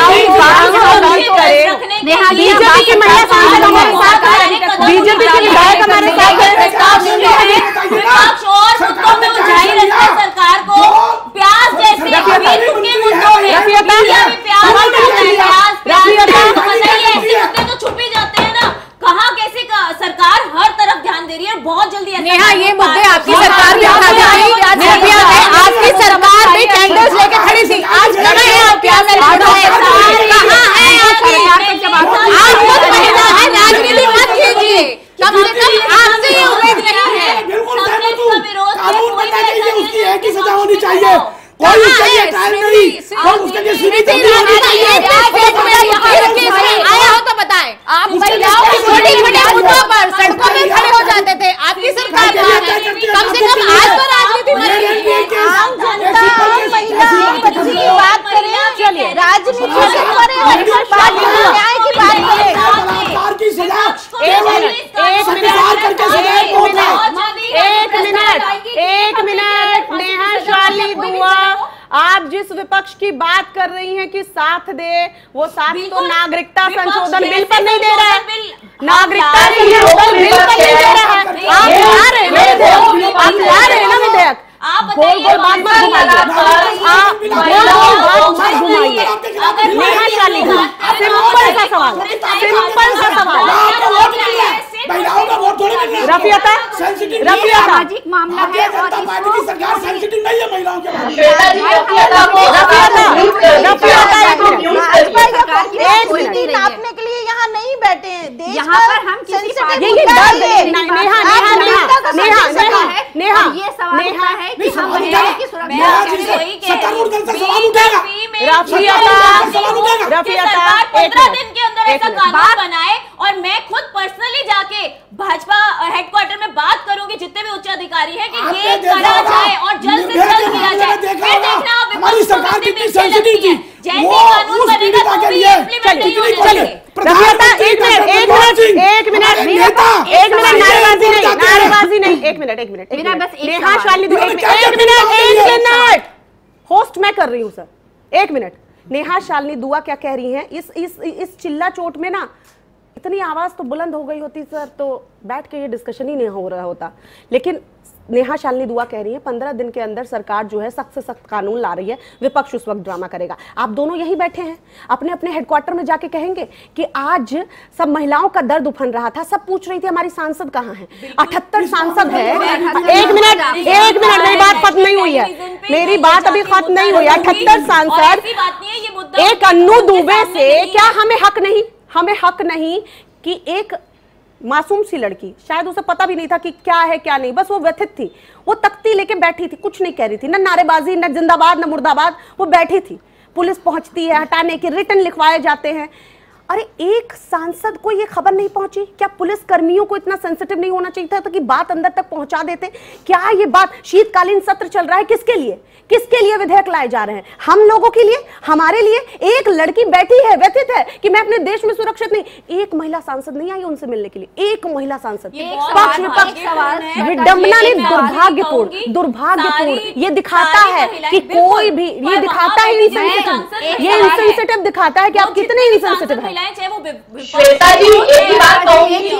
बीजेपी की महिला सांसद हमारे साथ है, बीजेपी की विधायक हमारे साथ है,
विपक्ष और मुद्दों में उलझाई रखते सरकार को। प्याज जैसे मुद्दों में तो छुप ही जाते हैं ना, कहाँ कैसे सरकार हर तरफ ध्यान दे रही है, बहुत जल्दी।
नेहा, ये मुद्दे आपकी सरकार भी उठा रही है, आपकी सरकार भी कैंडल्स लेके खड़ी थी, आज कहाँ है आप? क्या कहाँ है आपकी? आप खुद महिला है, राजनीति मत कीजिए, कम से कम आपसे ये उम्मीद नहीं है।
कानून बनना चाहिए, उसकी एक ही सजा होनी चाहिए, कोई उसके लिए ट्रायल नहीं, और उसके लिए सीमित होनी चाहिए।
आया हो तो बताएं, आप महिलाओं के छोटे-छोटे मुद्दों पर सड़कों में खड़े हो जाते थे, आपकी सरकार कम से कम आज तो राजनीति में
आम जनता महिला बात करें, चलिए राजनीति न्याय की बात करें।
एक मिनट नेहा शालिनी दुआ, आप जिस विपक्ष की बात कर रही हैं कि साथ दे, वो साथ तो नागरिकता संशोधन बिल पर नहीं दे रहा है, नागरिकता संशोधन बिल पर नहीं दे रहा है। आप ला रहे हैं ना विधेयक, गोल गोल बात मत घुमाइए, आप गोल गोल बात मत घुमाइए। नेहा शालिनी, सिंपल सा सवाल,
महिलाओं का वोट थोड़ी मिल रहा है,
रफिया सामाजिक मामला है और
पार्टी की सरकार सेंसिटिव नहीं है महिलाओं के बारे में।
नापने के लिए यहाँ नहीं बैठे हैं, देश
यहाँ पर हम किसी पार्टी
ये
सवाल है कि हम महिलाओं की सुरक्षा
सरकार 15 दिन के अंदर ऐसा कानून बनाए, और मैं खुद पर्सनली जाके भाजपा हेडक्वार्टर में बात करूंगी जितने भी उच्च अधिकारी हैं कि ये करा जाए और जल्द से जल्द किया जाए। फिर देखना आप
हमारी सरकार कितनी सेंसिटिव थी,
जैसे कानून बनेगा तो भी इम्प्लीमेंट नहीं होगा।
नेहा शालिनी, एक मिनट, होस्ट मैं कर रही हूँ सर, एक मिनट। नेहा शालिनी दुआ क्या कह रही हैं, इस चिल्ला चोट में ना इतनी आवाज तो बुलंद हो गई होती सर, तो बैठ के ये डिस्कशन ही नहीं हो रहा होता। लेकिन नेहा शालिनी दुआ कह रही है 15 दिन के अंदर सरकार जो है सख्त से सख्त कानून ला रही है, विपक्ष उस वक्त ड्रामा करेगा। आप दोनों यही बैठे हैं, अपने अपने हेडक्वार्टर में जाके कहेंगे कि आज सब महिलाओं का दर्द उफन रहा था, सब पूछ रही थी हमारी सांसद कहाँ है, 78 सांसद है। एक मिनट, मेरी बात खत्म नहीं हुई है, मेरी बात अभी खत्म नहीं हुई है। 78 सांसद, एक अन्नू दुबे से क्या हमें हक नहीं कि एक मासूम सी लड़की, शायद उसे पता भी नहीं था कि क्या है क्या नहीं, बस वो व्यथित थी, वो तख्ती लेके बैठी थी, कुछ नहीं कह रही थी, न नारेबाजी, न जिंदाबाद, न मुर्दाबाद, वो बैठी थी। पुलिस पहुंचती है, हटाने के रिटर्न लिखवाए जाते हैं। अरे एक सांसद को ये खबर नहीं पहुंची? क्या पुलिस कर्मियों को इतना सेंसिटिव नहीं होना चाहिए था कि बात अंदर तक पहुंचा देते? क्या ये बात, शीतकालीन सत्र चल रहा है, किसके लिए विधेयक लाए जा रहे हैं? हम लोगों के लिए, हमारे लिए? एक लड़की बैठी है, व्यथित है कि मैं अपने देश में सुरक्षित नहीं। एक महिला सांसद नहीं आई उनसे मिलने के लिए, एक महिला सांसद। पक्ष विपक्ष विडंबना नहीं, दुर्भाग्यपूर्ण। ये दिखाता है कि कोई भी, ये दिखाता है इनसेंसिटिव दिखाता है कि आप कितने इनसेंसिटिव हैं।
चाहे वो श्वेता जी, एक ही बात कहूंगी,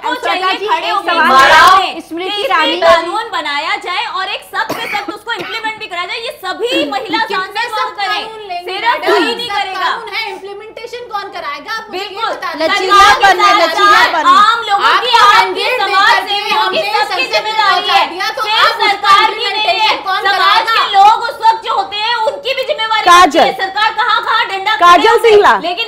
कानून बनाया जाए और एक सख्त से सख्त उसको इम्प्लीमेंट भी करा जाए। ये सभी महिला सांसद कौन करें, सिर्फ कोई नहीं करेगा।
इम्प्लीमेंटेशन कौन कराएगा?
बिल्कुल
आम
लोगों की, आपकी समाज सेवी की सबकी जिम्मेदारी है, सिर्फ सरकार की नहीं है। समाज के लोग उस वक्त जो होते हैं उनकी भी जिम्मेवारी होती है। सरकार कहाँ डंडा,
काजल सिंगला,
लेकिन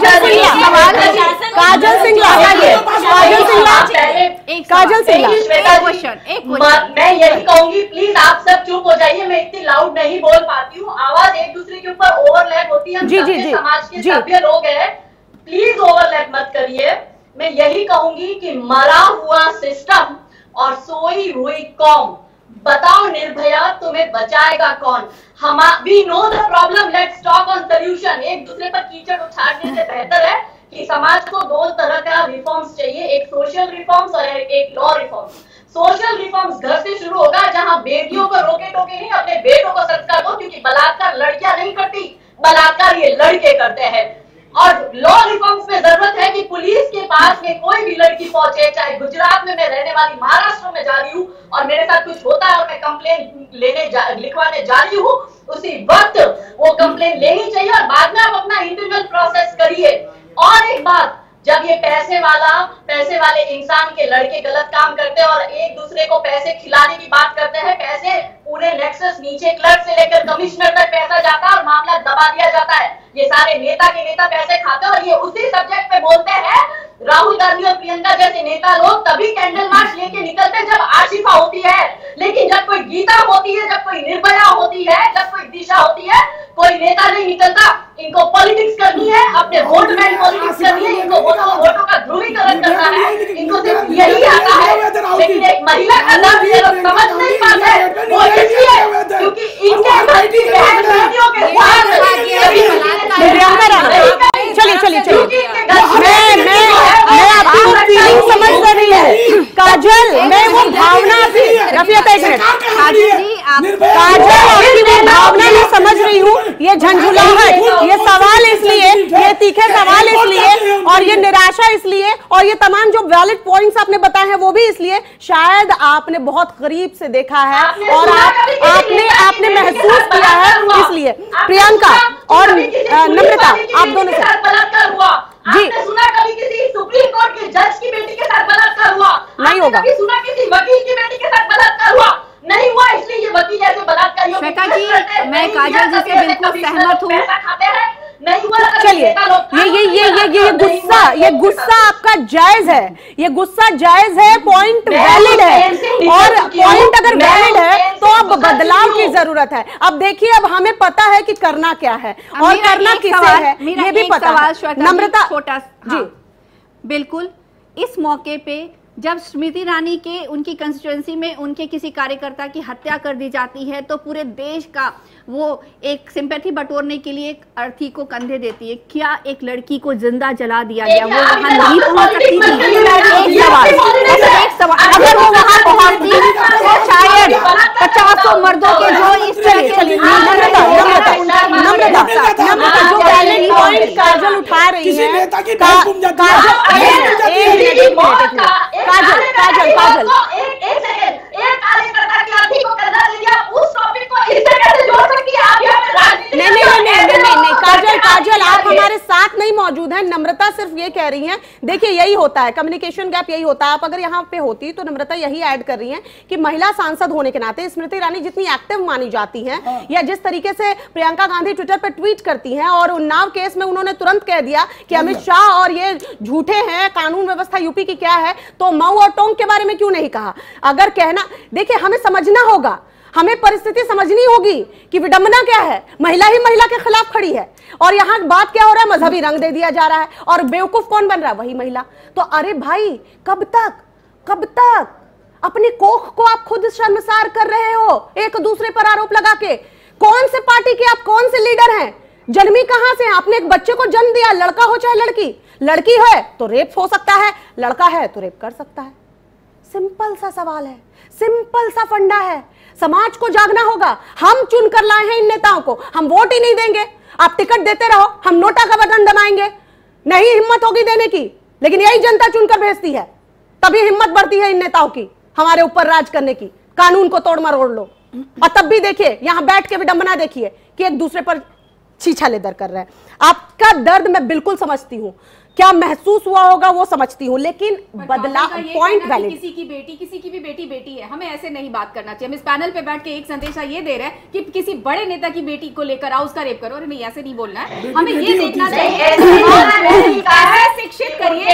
मैं यही कहूंगी, प्लीज आप सब चुप हो जाइए, मैं इतनी लाउड नहीं बोल पाती हूँ, आवाज एक दूसरे के ऊपर ओवरलैप होती है। हम सबके समाज के सभ्य लोग हैं, प्लीज ओवरलैप मत करिए। मैं यही कहूंगी कि मरा हुआ सिस्टम और सोई हुई कौम, बताओ निर्भया तुम्हें बचाएगा कौन? We know the problem, let's talk on solution. एक दूसरे पर कीचड़ उछालने से बेहतर है कि समाज को दो तरह का रिफॉर्म्स चाहिए, एक सोशल रिफॉर्म्स और एक लॉ रिफॉर्म्स। सोशल रिफॉर्म्स घर से शुरू होगा, जहां बेटियों को रोके टोके नहीं, अपने बेटों को संस्कार दो, क्योंकि बलात्कार लड़कियां नहीं करती, बलात्कार ये लड़के करते हैं। और लॉ रिफॉर्म्स में जरूरत है कि पुलिस के पास में कोई भी लड़की पहुंचे, चाहे गुजरात में मैं रहने वाली महाराष्ट्र में जा रही हूँ और मेरे साथ कुछ होता है और मैं कंप्लेन लिखवाने जा रही हूँ, उसी वक्त वो कंप्लेन लेनी चाहिए और बाद में आप अपना इंटरनल प्रोसेस करिए। और एक बात, जब ये पैसे वाले इंसान के लड़के गलत काम करते हैं और एक दूसरे को पैसे खिलाने की बात करते हैं, पैसे पूरे नेक्सस नीचे क्लर्क से लेकर कमिश्नर तक पैसा जाता है और मामला दबा दिया जाता है। ये सारे नेता के नेता पैसे खाते हैं और ये उसी सब्जेक्ट पे बोलते हैं। राहुल गांधी और प्रियंका जैसे नेता लोग तभी कैंडल मार्च लेके निकलते हैं जब आशिफा होती है, लेकिन जब कोई गीता होती है, जब कोई निर्भया होती है, जब कोई दिशा होती है, कोई नेता नहीं निकलता। इनको पॉलिटिक्स करनी है, अपने वोट बैंक पॉलिटिक्स करनी है, इनको वोटों का ध्रुवीकरण करना है, इनको सिर्फ यही आता है। लेकिन एक महिला का दर्द ये लोग समझ नहीं पाते, वो इसलिए क्योंकि इनके घर की बहन बेटियों के साथ
चलिए मैं आपकी वो फीलिंग समझ रही हूँ काजल, मैं वो भावना रफिया काजल आपकी वो भावना मैं समझ रही हूँ। ये झंझुलाहट, ये सवाल इसलिए, ये तीखे सवाल इसलिए और ये निराशा इसलिए और ये तमाम जो वैलिड पॉइंट्स आपने बताए हैं वो भी इसलिए, शायद आपने बहुत करीब से देखा है और आपने महसूस किया है इसलिए। प्रियंका और नम्रता, आप दोनों से
जी, आपने सुना कभी किसी सुप्रीम कोर्ट के जज की बेटी के साथ बलात्कार हुआ?
नहीं होगा।
कभी सुना किसी वकील की बेटी के साथ बलात्कार हुआ? नहीं हुआ। इसलिए ये वकील ऐसे बलात्कारियों
श्वेता जी, मैं काजल जी से बिल्कुल सहमत हूँ।
नहीं हुआ।
चलिए, ये गुस्सा आपका जायज है, ये गुस्सा जायज है, पॉइंट वैलिड है और पॉइंट अगर वैलिड है तो अब बदलाव की जरूरत है। अब देखिए, अब हमें पता है कि करना क्या है और करना किसे है ये भी पता है। नम्रता
छोटा जी, बिल्कुल इस मौके पे जब स्मृति ईरानी के उनकी कंस्टिट्यूएंसी में उनके किसी कार्यकर्ता की हत्या कर दी जाती है तो पूरे देश का वो एक सिंपैथी बटोरने के लिए एक अर्थी को कंधे देती है। क्या एक लड़की को जिंदा जला दिया गया, वो वहां नहीं पहुंच सकती थी? एक सवाल, अगर वो वहां पहुंचती तो शायद 50 मर्दों के जो इस
जो वैलिड पॉइंट काजल उठा रही है, काजल नहीं, काजल आप हमारे साथ नहीं मौजूद हैं। नम्रता सिर्फ ये कह रही हैं, देखिए यही होता है, कम्युनिकेशन गैप यही होता है। आप अगर यहाँ पे होती तो नम्रता यही ऐड कर रही हैं कि महिला सांसद होने के नाते स्मृति ईरानी जितनी एक्टिव मानी जाती हैं या जिस तरीके से प्रियंका गांधी ट्विटर पर ट्वीट करती हैं और उन्नाव केस में उन्होंने तुरंत कह दिया कि अमित शाह और ये झूठे हैं, कानून व्यवस्था यूपी की क्या है, तो मऊ और टोंक के बारे में क्यों नहीं कहा? अगर कहना, देखिए हमें समझना होगा, हमें परिस्थिति समझनी होगी कि विडंबना क्या है। महिला ही महिला के खिलाफ खड़ी है और यहाँ बात क्या हो रहा है, मजहबी रंग दे दिया जा रहा है और बेवकूफ कौन बन रहा है? वही महिला। तो अरे भाई, कब तक अपनी कोख को आप खुद शर्मसार कर रहे हो एक दूसरे पर आरोप लगा के? कौन से पार्टी के आप, कौन से लीडर हैं? जन्मी कहां से? आपने एक बच्चे को जन्म दिया, लड़का हो चाहे लड़की, लड़की है तो रेप हो सकता है, लड़का है तो रेप कर सकता है। सिंपल सा सवाल है, सिंपल सा फंडा है। समाज को जागना होगा। हम चुनकर लाए हैं इन नेताओं को, हम वोट ही नहीं देंगे। आप टिकट देते रहो, हम नोटा का बटन दबाएंगे, नहीं हिम्मत होगी देने की, लेकिन यही जनता चुनकर भेजती है, तभी हिम्मत बढ़ती है इन नेताओं की हमारे ऊपर राज करने की। कानून को तोड़ मरोड़ लो और तब भी देखिए यहां बैठ के विडंबना देखिए कि एक दूसरे पर छीछा लेदर कर रहे हैं। आपका दर्द मैं बिल्कुल समझती हूं, क्या महसूस हुआ होगा वो समझती हूँ, लेकिन बदला पॉइंट वैलिड।
किसी की भी बेटी है, हमें ऐसे नहीं बात करना चाहिए। हम इस पैनल पे बैठ के एक संदेशा ये दे रहे हैं कि किसी बड़े नेता की बेटी को लेकर आओ, उसका रेप करो। अरे नहीं, ऐसे नहीं बोलना है, हमें ये देखना चाहिए। ऐसे शिक्षित करिए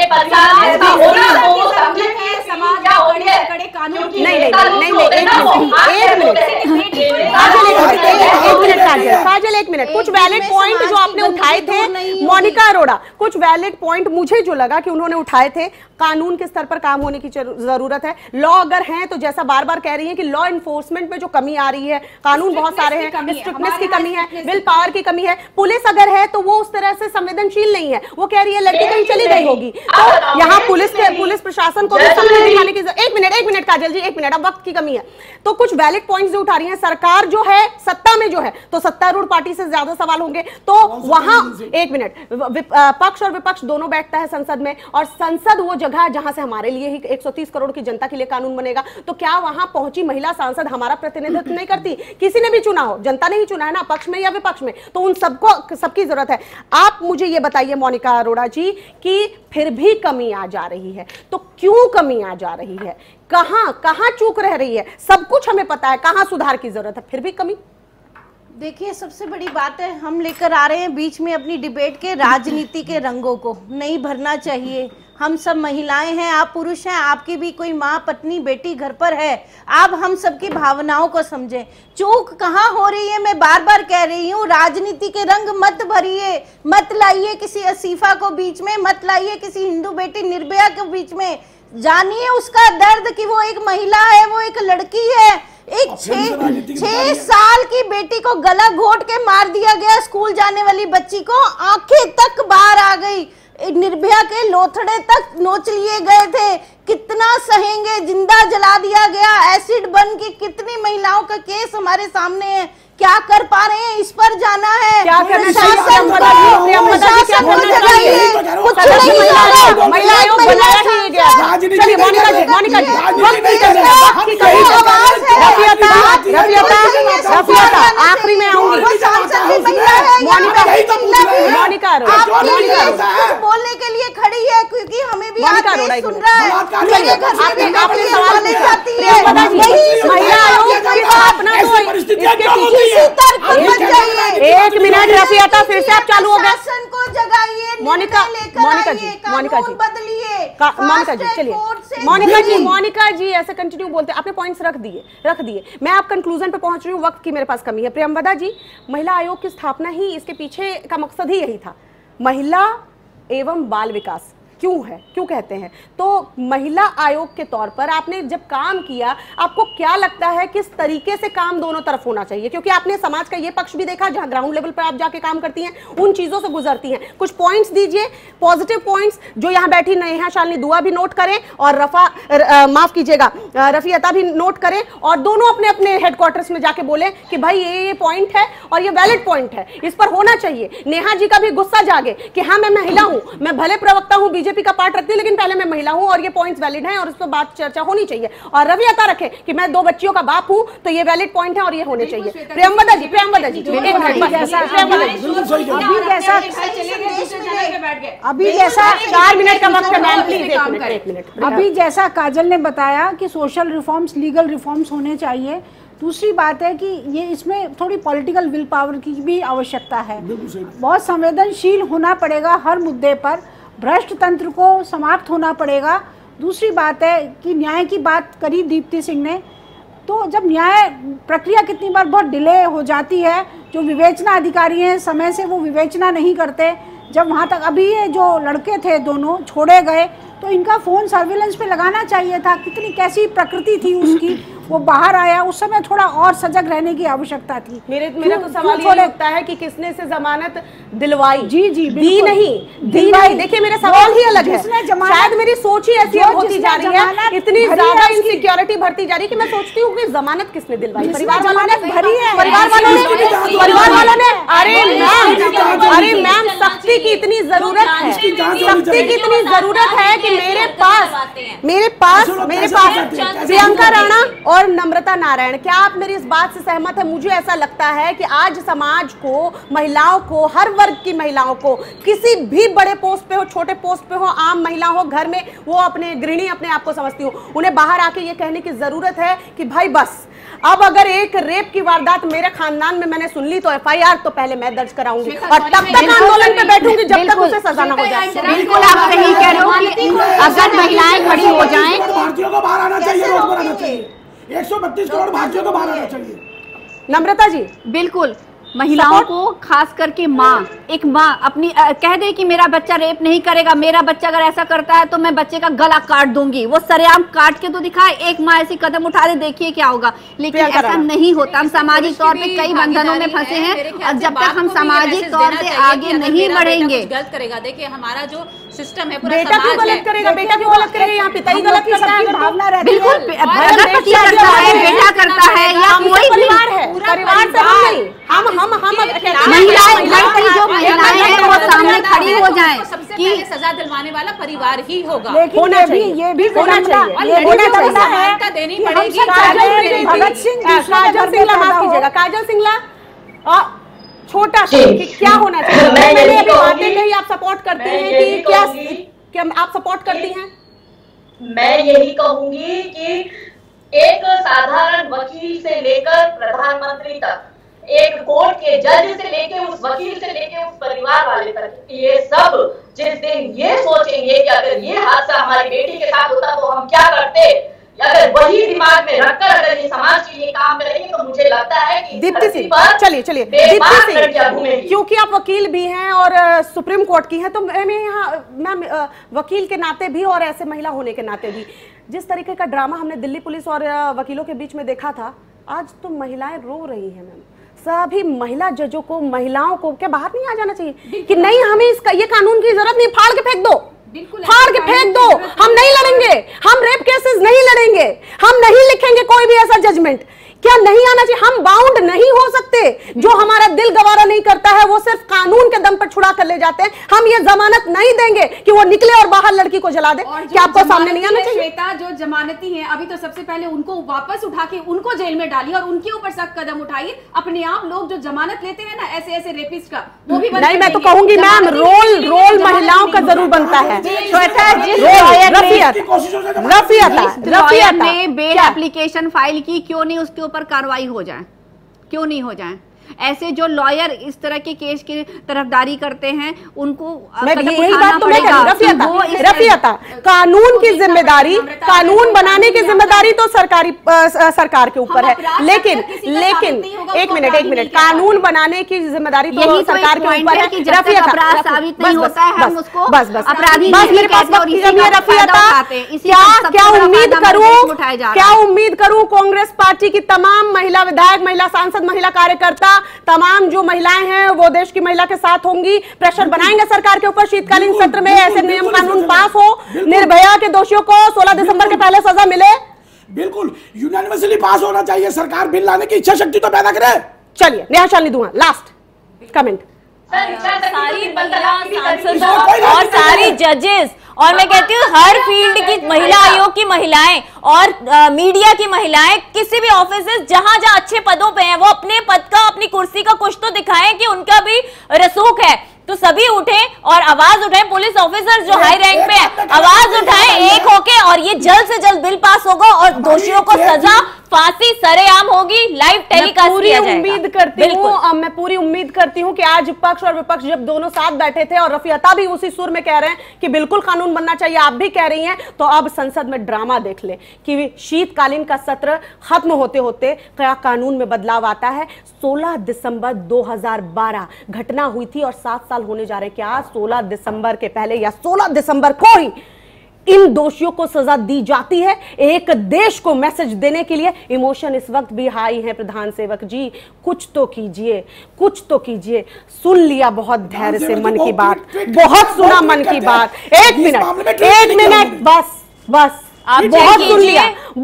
काजल एक मिनट, कुछ वैलिड पॉइंट जो आपने उठाए थे, मोनिका अरोड़ा, कुछ वैलिड पॉइंट मुझे जो लगा कि उन्होंने उठाए थे, कानून के स्तर पर काम होने की जरूरत है। लॉ अगर है तो जैसा बार बार कह रही है कि लॉ इन्फोर्समेंट में जो कमी आ रही है, कानून बहुत सारे हैं, स्ट्रिक्टनेस की कमी है, विल पावर की कमी है। पुलिस अगर है तो वो उस तरह से संवेदनशील नहीं है, वो कह रही है लड़की कहीं चली गई होगी, तो यहाँ पुलिस प्रशासन को दिखाने की एक मिनट काजल जी, एक मिनट, अब वक्त की कमी है। तो कुछ वैलिड पॉइंट्स जो उठा रही है, सरकार जो है सत्ता में जो है तो सत्तारूढ़ पार्टी से ज्यादा सवाल होंगे, तो वहां एक मिनट, पक्ष और विपक्ष दोनों बैठता है संसद में, और संसद वो जगह जहां से हमारे लिए ही 130 करोड़ की जनता के लिए कानून बनेगा, तो क्या वहां पहुंची महिला सांसद हमारा प्रतिनिधित्व नहीं करती? किसी ने भी चुना हो, जनता ने ही चुना है ना, पक्ष में या विपक्ष में, तो उन सबको सबकी जरूरत है। आप मुझे ये बताइए मोनिका अरोड़ा जी कि फिर भी कमी आ जा रही है, तो क्यों कमी आ जा रही है? कहां चूक रह रही है? सब कुछ हमें पता है, कहां सुधार की जरूरत है, फिर भी कमी।
देखिए, सबसे बड़ी बात है, हम लेकर आ रहे हैं बीच में अपनी डिबेट के राजनीति के रंगों को नहीं भरना चाहिए। हम सब महिलाएं हैं, आप पुरुष हैं, आपकी भी कोई माँ, पत्नी, बेटी घर पर है। आप हम सबकी भावनाओं को समझें। चूक कहाँ हो रही है, मैं बार बार कह रही हूँ, राजनीति के रंग मत भरिए, मत लाइए किसी असीफा को बीच में, मत लाइए किसी हिंदू बेटी निर्भया के बीच में। जानिए उसका दर्द कि वो एक महिला है, वो एक लड़की है। एक 6 साल की बेटी को गला घोट के मार दिया गया, स्कूल जाने वाली बच्ची को आंखें तक बाहर आ गई, निर्भया के लोथड़े तक नोच लिए गए थे। कितना सहेंगे, जिंदा जला दिया गया, एसिड बन की कितनी महिलाओं का केस हमारे सामने है। क्या कर पा रहे हैं, इस पर जाना है।
क्या करना चाहिए? आखिरी में आऊंगी
बोलने के लिए खड़ी है, क्योंकि हमें भी सुन रहा है।
एक मिनट रफियाता, फिर से आप चालू हो गए।
को जगाइए,
मोनिका जी चलिए। मोनिका जी ऐसे कंटिन्यू बोलते, आपने पॉइंट्स रख दिए। मैं आप कंक्लूजन पे पहुंच रही हूँ, वक्त की मेरे पास कमी है। प्रियंवदा जी, महिला आयोग की स्थापना ही इसके पीछे का मकसद ही यही था। महिला एवं बाल विकास क्यों कहते हैं? तो महिला आयोग के तौर पर आपने जब काम किया, आपको क्या लगता है किस तरीके से काम दोनों तरफ होना चाहिए? क्योंकि आपने समाज का ये पक्ष भी देखा जहां ग्राउंड लेवल पर आप जाके काम करती हैं, उन चीजों से गुजरती हैं। कुछ पॉइंट्स दीजिए, पॉजिटिव पॉइंट्स, जो यहाँ बैठी नेहा शालिनी दुआ भी नोट करें और रफियता भी नोट करें, और दोनों अपने अपने हेडक्वार्टर्स में जाके बोले कि भाई ये पॉइंट है और ये वैलिड पॉइंट है, इस पर होना चाहिए। नेहा जी का भी गुस्सा जागे कि हाँ, मैं महिला हूं, मैं भले प्रवक्ता हूं, बीजेपी का पार्ट रखती हूं, लेकिन पहले मैं महिला हूं और ये पॉइंट्स वैलिड हैं और इस पर बात चर्चा होनी चाहिए। और रफियता रखे कि मैं 2 बच्चियों का बाप हूं, तो ये वैलिड पॉइंट है और ये होने चाहिए। प्रियंवदा जी
अभी जैसा
4 मिनट का वक्त है मैम, प्लीज 1 मिनट।
अभी जैसा काजल ने बताया कि सोशल रिफॉर्म्स, लीगल रिफॉर्म्स होने चाहिए। दूसरी बात है कि ये इसमें थोड़ी पॉलिटिकल विल पावर की भी आवश्यकता है। बहुत संवेदनशील होना पड़ेगा हर मुद्दे पर, भ्रष्ट तंत्र को समाप्त होना पड़ेगा। दूसरी बात है कि न्याय की बात करी दीप्ति सिंह ने, तो जब न्याय प्रक्रिया कितनी बार बहुत डिले हो जाती है, जो विवेचना अधिकारी हैं समय से वो विवेचना नहीं करते। जब वहाँ तक अभी ये जो लड़के थे दोनों छोड़े गए, तो इनका फ़ोन सर्विलेंस पे लगाना चाहिए था। कितनी कैसी प्रकृति थी उसकी, वो बाहर आया, उस समय थोड़ा और सजग रहने की आवश्यकता थी।
मेरा तो सवाल ये लगता है कि किसने से जमानत दिलवाई?
जी
दी नहीं दिलवाई। देखिए मेरा सवाल ही अलग है, शायद मेरी सोच ही ऐसी होती जा रही है, इतनी ज्यादा इनसिक्योरिटी बढ़ती जा रही है कि मैं सोचती हूँ कि जमानत किसने दिलवाई? परिवार वालों ने भरी है, परिवार वालों ने। अरे मैम, सख्ती की इतनी जरूरत है, सख्ती की इतनी जरूरत है कि मेरे पास प्रियंका राणा और नम्रता नारायण, क्या आप मेरी इस बात से सहमत है? मुझे ऐसा लगता है कि आज समाज को, महिलाओं को, हर वर्ग की महिलाओं को, किसी भी बड़े पोस्ट पे हो, छोटे पोस्ट पे हो, आम महिला हो, घर में वो अपने गृहिणी अपने आप को समझती हो, उन्हें बाहर आके ये कहने की जरूरत है कि भाई बस, अब अगर एक रेप की वारदात मेरे खानदान में मैंने सुन ली तो FIR तो पहले मैं दर्ज कराऊंगी और तब तक आंदोलन पे बैठूंगी जब तक उसे सजा न हो जाए।
बिल्कुल आप सही कह रहे हो कि अगर महिलाएं खड़ी हो जाएं,
भारतीयों को बाहर आना चाहिए, रोक पर आना चाहिए, 132 करोड़ भारतीयों को बाहर आना चाहिए।
नम्रता जी,
बिल्कुल महिलाओं को, खास करके माँ, एक माँ अपनी कह दे कि मेरा बच्चा रेप नहीं करेगा, मेरा बच्चा अगर ऐसा करता है तो मैं बच्चे का गला काट दूंगी, वो सरेआम काट के तो दिखाए, एक माँ ऐसी कदम उठा दे, देखिए क्या होगा। लेकिन ऐसा नहीं होता। हम सामाजिक तौर पे कई बंधनों में फंसे हैं और जब तक हम सामाजिक तौर से आगे नहीं बढ़ेंगे,
गलत करेगा। देखिए हमारा जो सिस्टम है,
बेटा क्यों गलत करेगा? बेटा क्यों गलत करेगा? यहाँ पिता ही गलत करता है, भावना रहती है।
बिल्कुल, अगर पति करता है, बेटा करता है या कोई
परिवार है, परिवार से हम
महिलाएं, घर की जो महिलाएं हैं वो सामने
खड़ी हो जाए
सबसे पहले सजा दिलवाने वाला परिवार ही होगा।
लेकिन ये भी होना चाहिए,
देनी पड़ेगी।
भगत सिंह, काजल सिंगला, माफ कीजिएगा, काजल सिंगला, छोटा सा क्या होना चाहिए? मैंने अभी बातें कही, आप सपोर्ट करती हैं कि क्या आप सपोर्ट करती हैं?
मैं यही कहूंगी कि एक साधारण वकील से लेकर प्रधानमंत्री तक, एक कोर्ट के जज से लेके उस वकील से लेके उस परिवार वाले तक, ये सब जिस दिन ये सोचेंगे कि अगर ये हादसा हमारी बेटी के साथ होता तो हम क्या करते, अगर वही दिमाग में रखकर अगर ये समाज के लिए काम करेंगे तो मुझे लगता है कि
दीप्ति सिंह, चलिए दीप्ति सिंह, क्योंकि आप वकील भी हैं और सुप्रीम कोर्ट की हैं, तो मैं यहाँ मैम वकील के नाते भी और ऐसे महिला होने के नाते भी, जिस तरीके का ड्रामा हमने दिल्ली पुलिस और वकीलों के बीच में देखा था, आज तो महिलाएं रो रही हैं मैम। सभी महिला जजों को, महिलाओं को क्या बाहर नहीं आ जाना चाहिए कि नहीं हमें इसका ये कानून की जरूरत नहीं, फाड़ के फेंक दो, फाड़ के फेंक दो, हम नहीं लड़ेंगे, हम रेप केसेस नहीं लड़ेंगे, हम नहीं लिखेंगे कोई भी ऐसा जजमेंट। क्या नहीं आना चाहिए? हम बाउंड नहीं हो सकते, जो हमारा दिल गवारा नहीं करता है वो सिर्फ कानून के दम पर छुड़ा कर ले जाते हैं। हम ये जमानत नहीं देंगे कि वो निकले और बाहर लड़की को जला दे। क्या आपको सामने नहीं आना चाहिए?
श्वेता, जो जमानती हैं अभी तो सबसे पहले उनको वापस उठा के उनको जेल में डालिए और उनके ऊपर सख्त कदम उठाइए। अपने आप लोग जो जमानत लेते हैं ना ऐसे रेपिस्ट का, वो भी
नहीं, मैं तो कहूंगी मैम रोल महिलाओं का जरूर बनता है।
रफिया ने बेल एप्लीकेशन फाइल की, क्यों नहीं उसके ऊपर कार्रवाई हो जाए, क्यों नहीं हो जाए? ऐसे जो लॉयर इस तरह के केस की तरफदारी करते हैं उनको
यही बात तो मैं कह रही, रफिया कानून की जिम्मेदारी, कानून बनाने की जिम्मेदारी तो सरकार के ऊपर है, लेकिन एक मिनट, कानून बनाने की जिम्मेदारी तो सरकार के ऊपर है। रफिया
साबित नहीं होता है, हम उसको
बस
अपराधी
मेरे पास क्या उम्मीद करूं कांग्रेस पार्टी की तमाम महिला विधायक, महिला सांसद, महिला कार्यकर्ता, तमाम जो महिलाएं हैं वो देश की महिला के साथ होंगी, प्रेशर बनाएंगे सरकार के ऊपर, शीतकालीन सत्र में ऐसे नियम कानून पास हो, निर्भया के दोषियों को 16 दिसंबर के पहले सजा मिले।
बिल्कुल यूनानिमसली पास होना चाहिए, सरकार बिल लाने की इच्छा शक्ति तो पैदा करे।
चलिए नेहा शालिनी दूंगा लास्ट कमेंट।
सारी महिला सांसदों और सारी जजेस और मैं कहती हूँ हर फील्ड की महिला आयोग की महिलाएं और मीडिया की महिलाएं, किसी भी ऑफिस जहां जहां अच्छे पदों पे हैं, वो अपने पद का, अपनी कुर्सी का कुछ तो दिखाएं कि उनका भी रसूख है। तो सभी उठे और आवाज उठाएं, पुलिस ऑफिसर जो हाई रैंक पे है आवाज उठाएं एक होके, और ये जल्द से जल्द बिल पास होगा और दोषियों को सजा, फांसी सरेआम होगी, लाइव टेलीकास्ट किया जाएगा।
मैं पूरी उम्मीद करती हूँ कि आज पक्ष और विपक्ष जब दोनों साथ बैठे थे और रफिया भी उसी सुर में कह रहे हैं कि बिल्कुल कानून बनना चाहिए, आप भी कह रही हैं, तो अब संसद में ड्रामा देख ले कि शीतकालीन का सत्र खत्म होते होते क्या कानून में बदलाव आता है। 16 दिसंबर 2012 घटना हुई थी और 7 साल होने जा रहे। क्या 16 दिसंबर के पहले या 16 दिसंबर को ही इन दोषियों को सजा दी जाती है? एक देश को मैसेज देने के लिए इमोशन इस वक्त भी हाई है। प्रधान सेवक जी कुछ तो कीजिए, कुछ तो कीजिए। सुन लिया बहुत धैर्य से मन की बात, बहुत सुना मन की बात। एक मिनट बस आप बहुत सुन लिया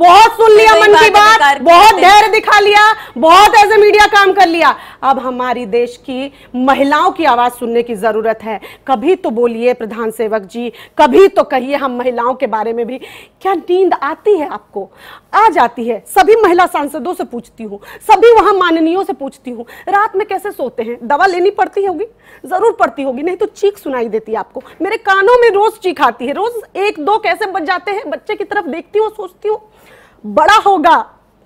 मन की बात, बहुत धैर्य दिखा लिया, बहुत ऐसे मीडिया काम कर लिया। अब हमारी देश की महिलाओं की आवाज सुनने की जरूरत है। कभी तो बोलिए प्रधान सेवक जी, कभी तो कहिए हम महिलाओं के बारे में भी। क्या नींद आती है आपको? आ जाती है। सभी महिला सांसदों से पूछती हूँ, सभी वहां माननीयों से पूछती हूँ, रात में कैसे सोते हैं? दवा लेनी पड़ती होगी, जरूर पड़ती होगी, नहीं तो चीख सुनाई देती है आपको। मेरे कानों में रोज चीख आती है, रोज 1-2 कैसे बज जाते हैं। बच्चे की तरफ देखती हूँ, सोचती हूँ बड़ा होगा,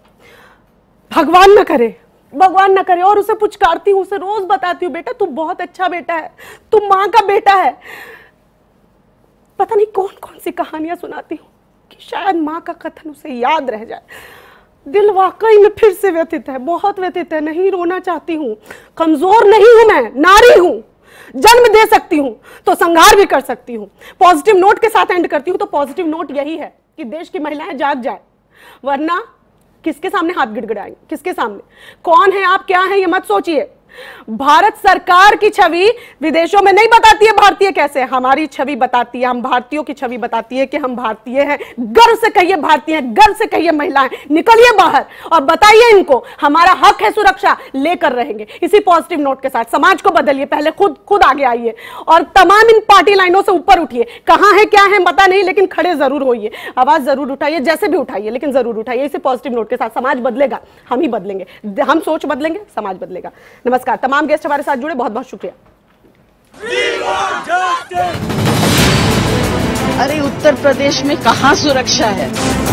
भगवान न करे, और उसे पुचकारती हूँ, उसे रोज बताती हूँ, बेटा तू बहुत अच्छा बेटा है, तू माँ का बेटा है। पता नहीं कौन कौन सी कहानियां सुनाती हूँ कि शायद माँ का कथन उसे याद रह जाए। दिल वाकई में फिर से व्यथित है, बहुत व्यथित है। नहीं रोना चाहती हूँ, कमजोर नहीं हूं, मैं नारी हूं, जन्म दे सकती हूं तो संहार भी कर सकती हूं। पॉजिटिव नोट के साथ एंड करती हूं, तो पॉजिटिव नोट यही है कि देश की महिलाएं जाग जाए, वरना किसके सामने हाथ गिड़गिड़ाएंगे? किसके सामने? कौन है आप, क्या है, ये मत सोचिए। भारत सरकार की छवि विदेशों में नहीं बताती है भारतीय कैसे, हमारी छवि बताती है, हम भारतीयों की छवि बताती है कि हम भारतीय हैं। गर्व से कहिए भारतीय हैं, गर्व से कहिए महिलाएं, निकलिए बाहर और बताइए इनको हमारा हक है सुरक्षा, लेकर रहेंगे। इसी पॉजिटिव नोट के साथ समाज को बदलिए, पहले खुद आगे आइए और तमाम इन पार्टी लाइनों से ऊपर उठिए। कहां है क्या है पता नहीं, लेकिन खड़े जरूर होइए, आवाज जरूर उठाइए, जैसे भी उठाइए लेकिन जरूर उठाइए। इसी पॉजिटिव नोट के साथ समाज बदलेगा, हम ही बदलेंगे, हम सोच बदलेंगे, समाज बदलेगा। नमस्कार, तमाम गेस्ट हमारे साथ जुड़े, बहुत बहुत शुक्रिया।
अरे उत्तर प्रदेश में कहां सुरक्षा है?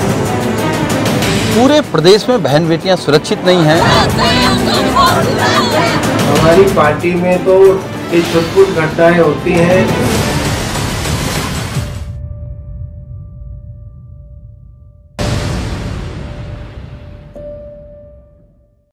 पूरे प्रदेश में बहन बेटियां सुरक्षित नहीं हैं।
हमारी पार्टी में तो ये छुटपुट घटनाएं होती हैं।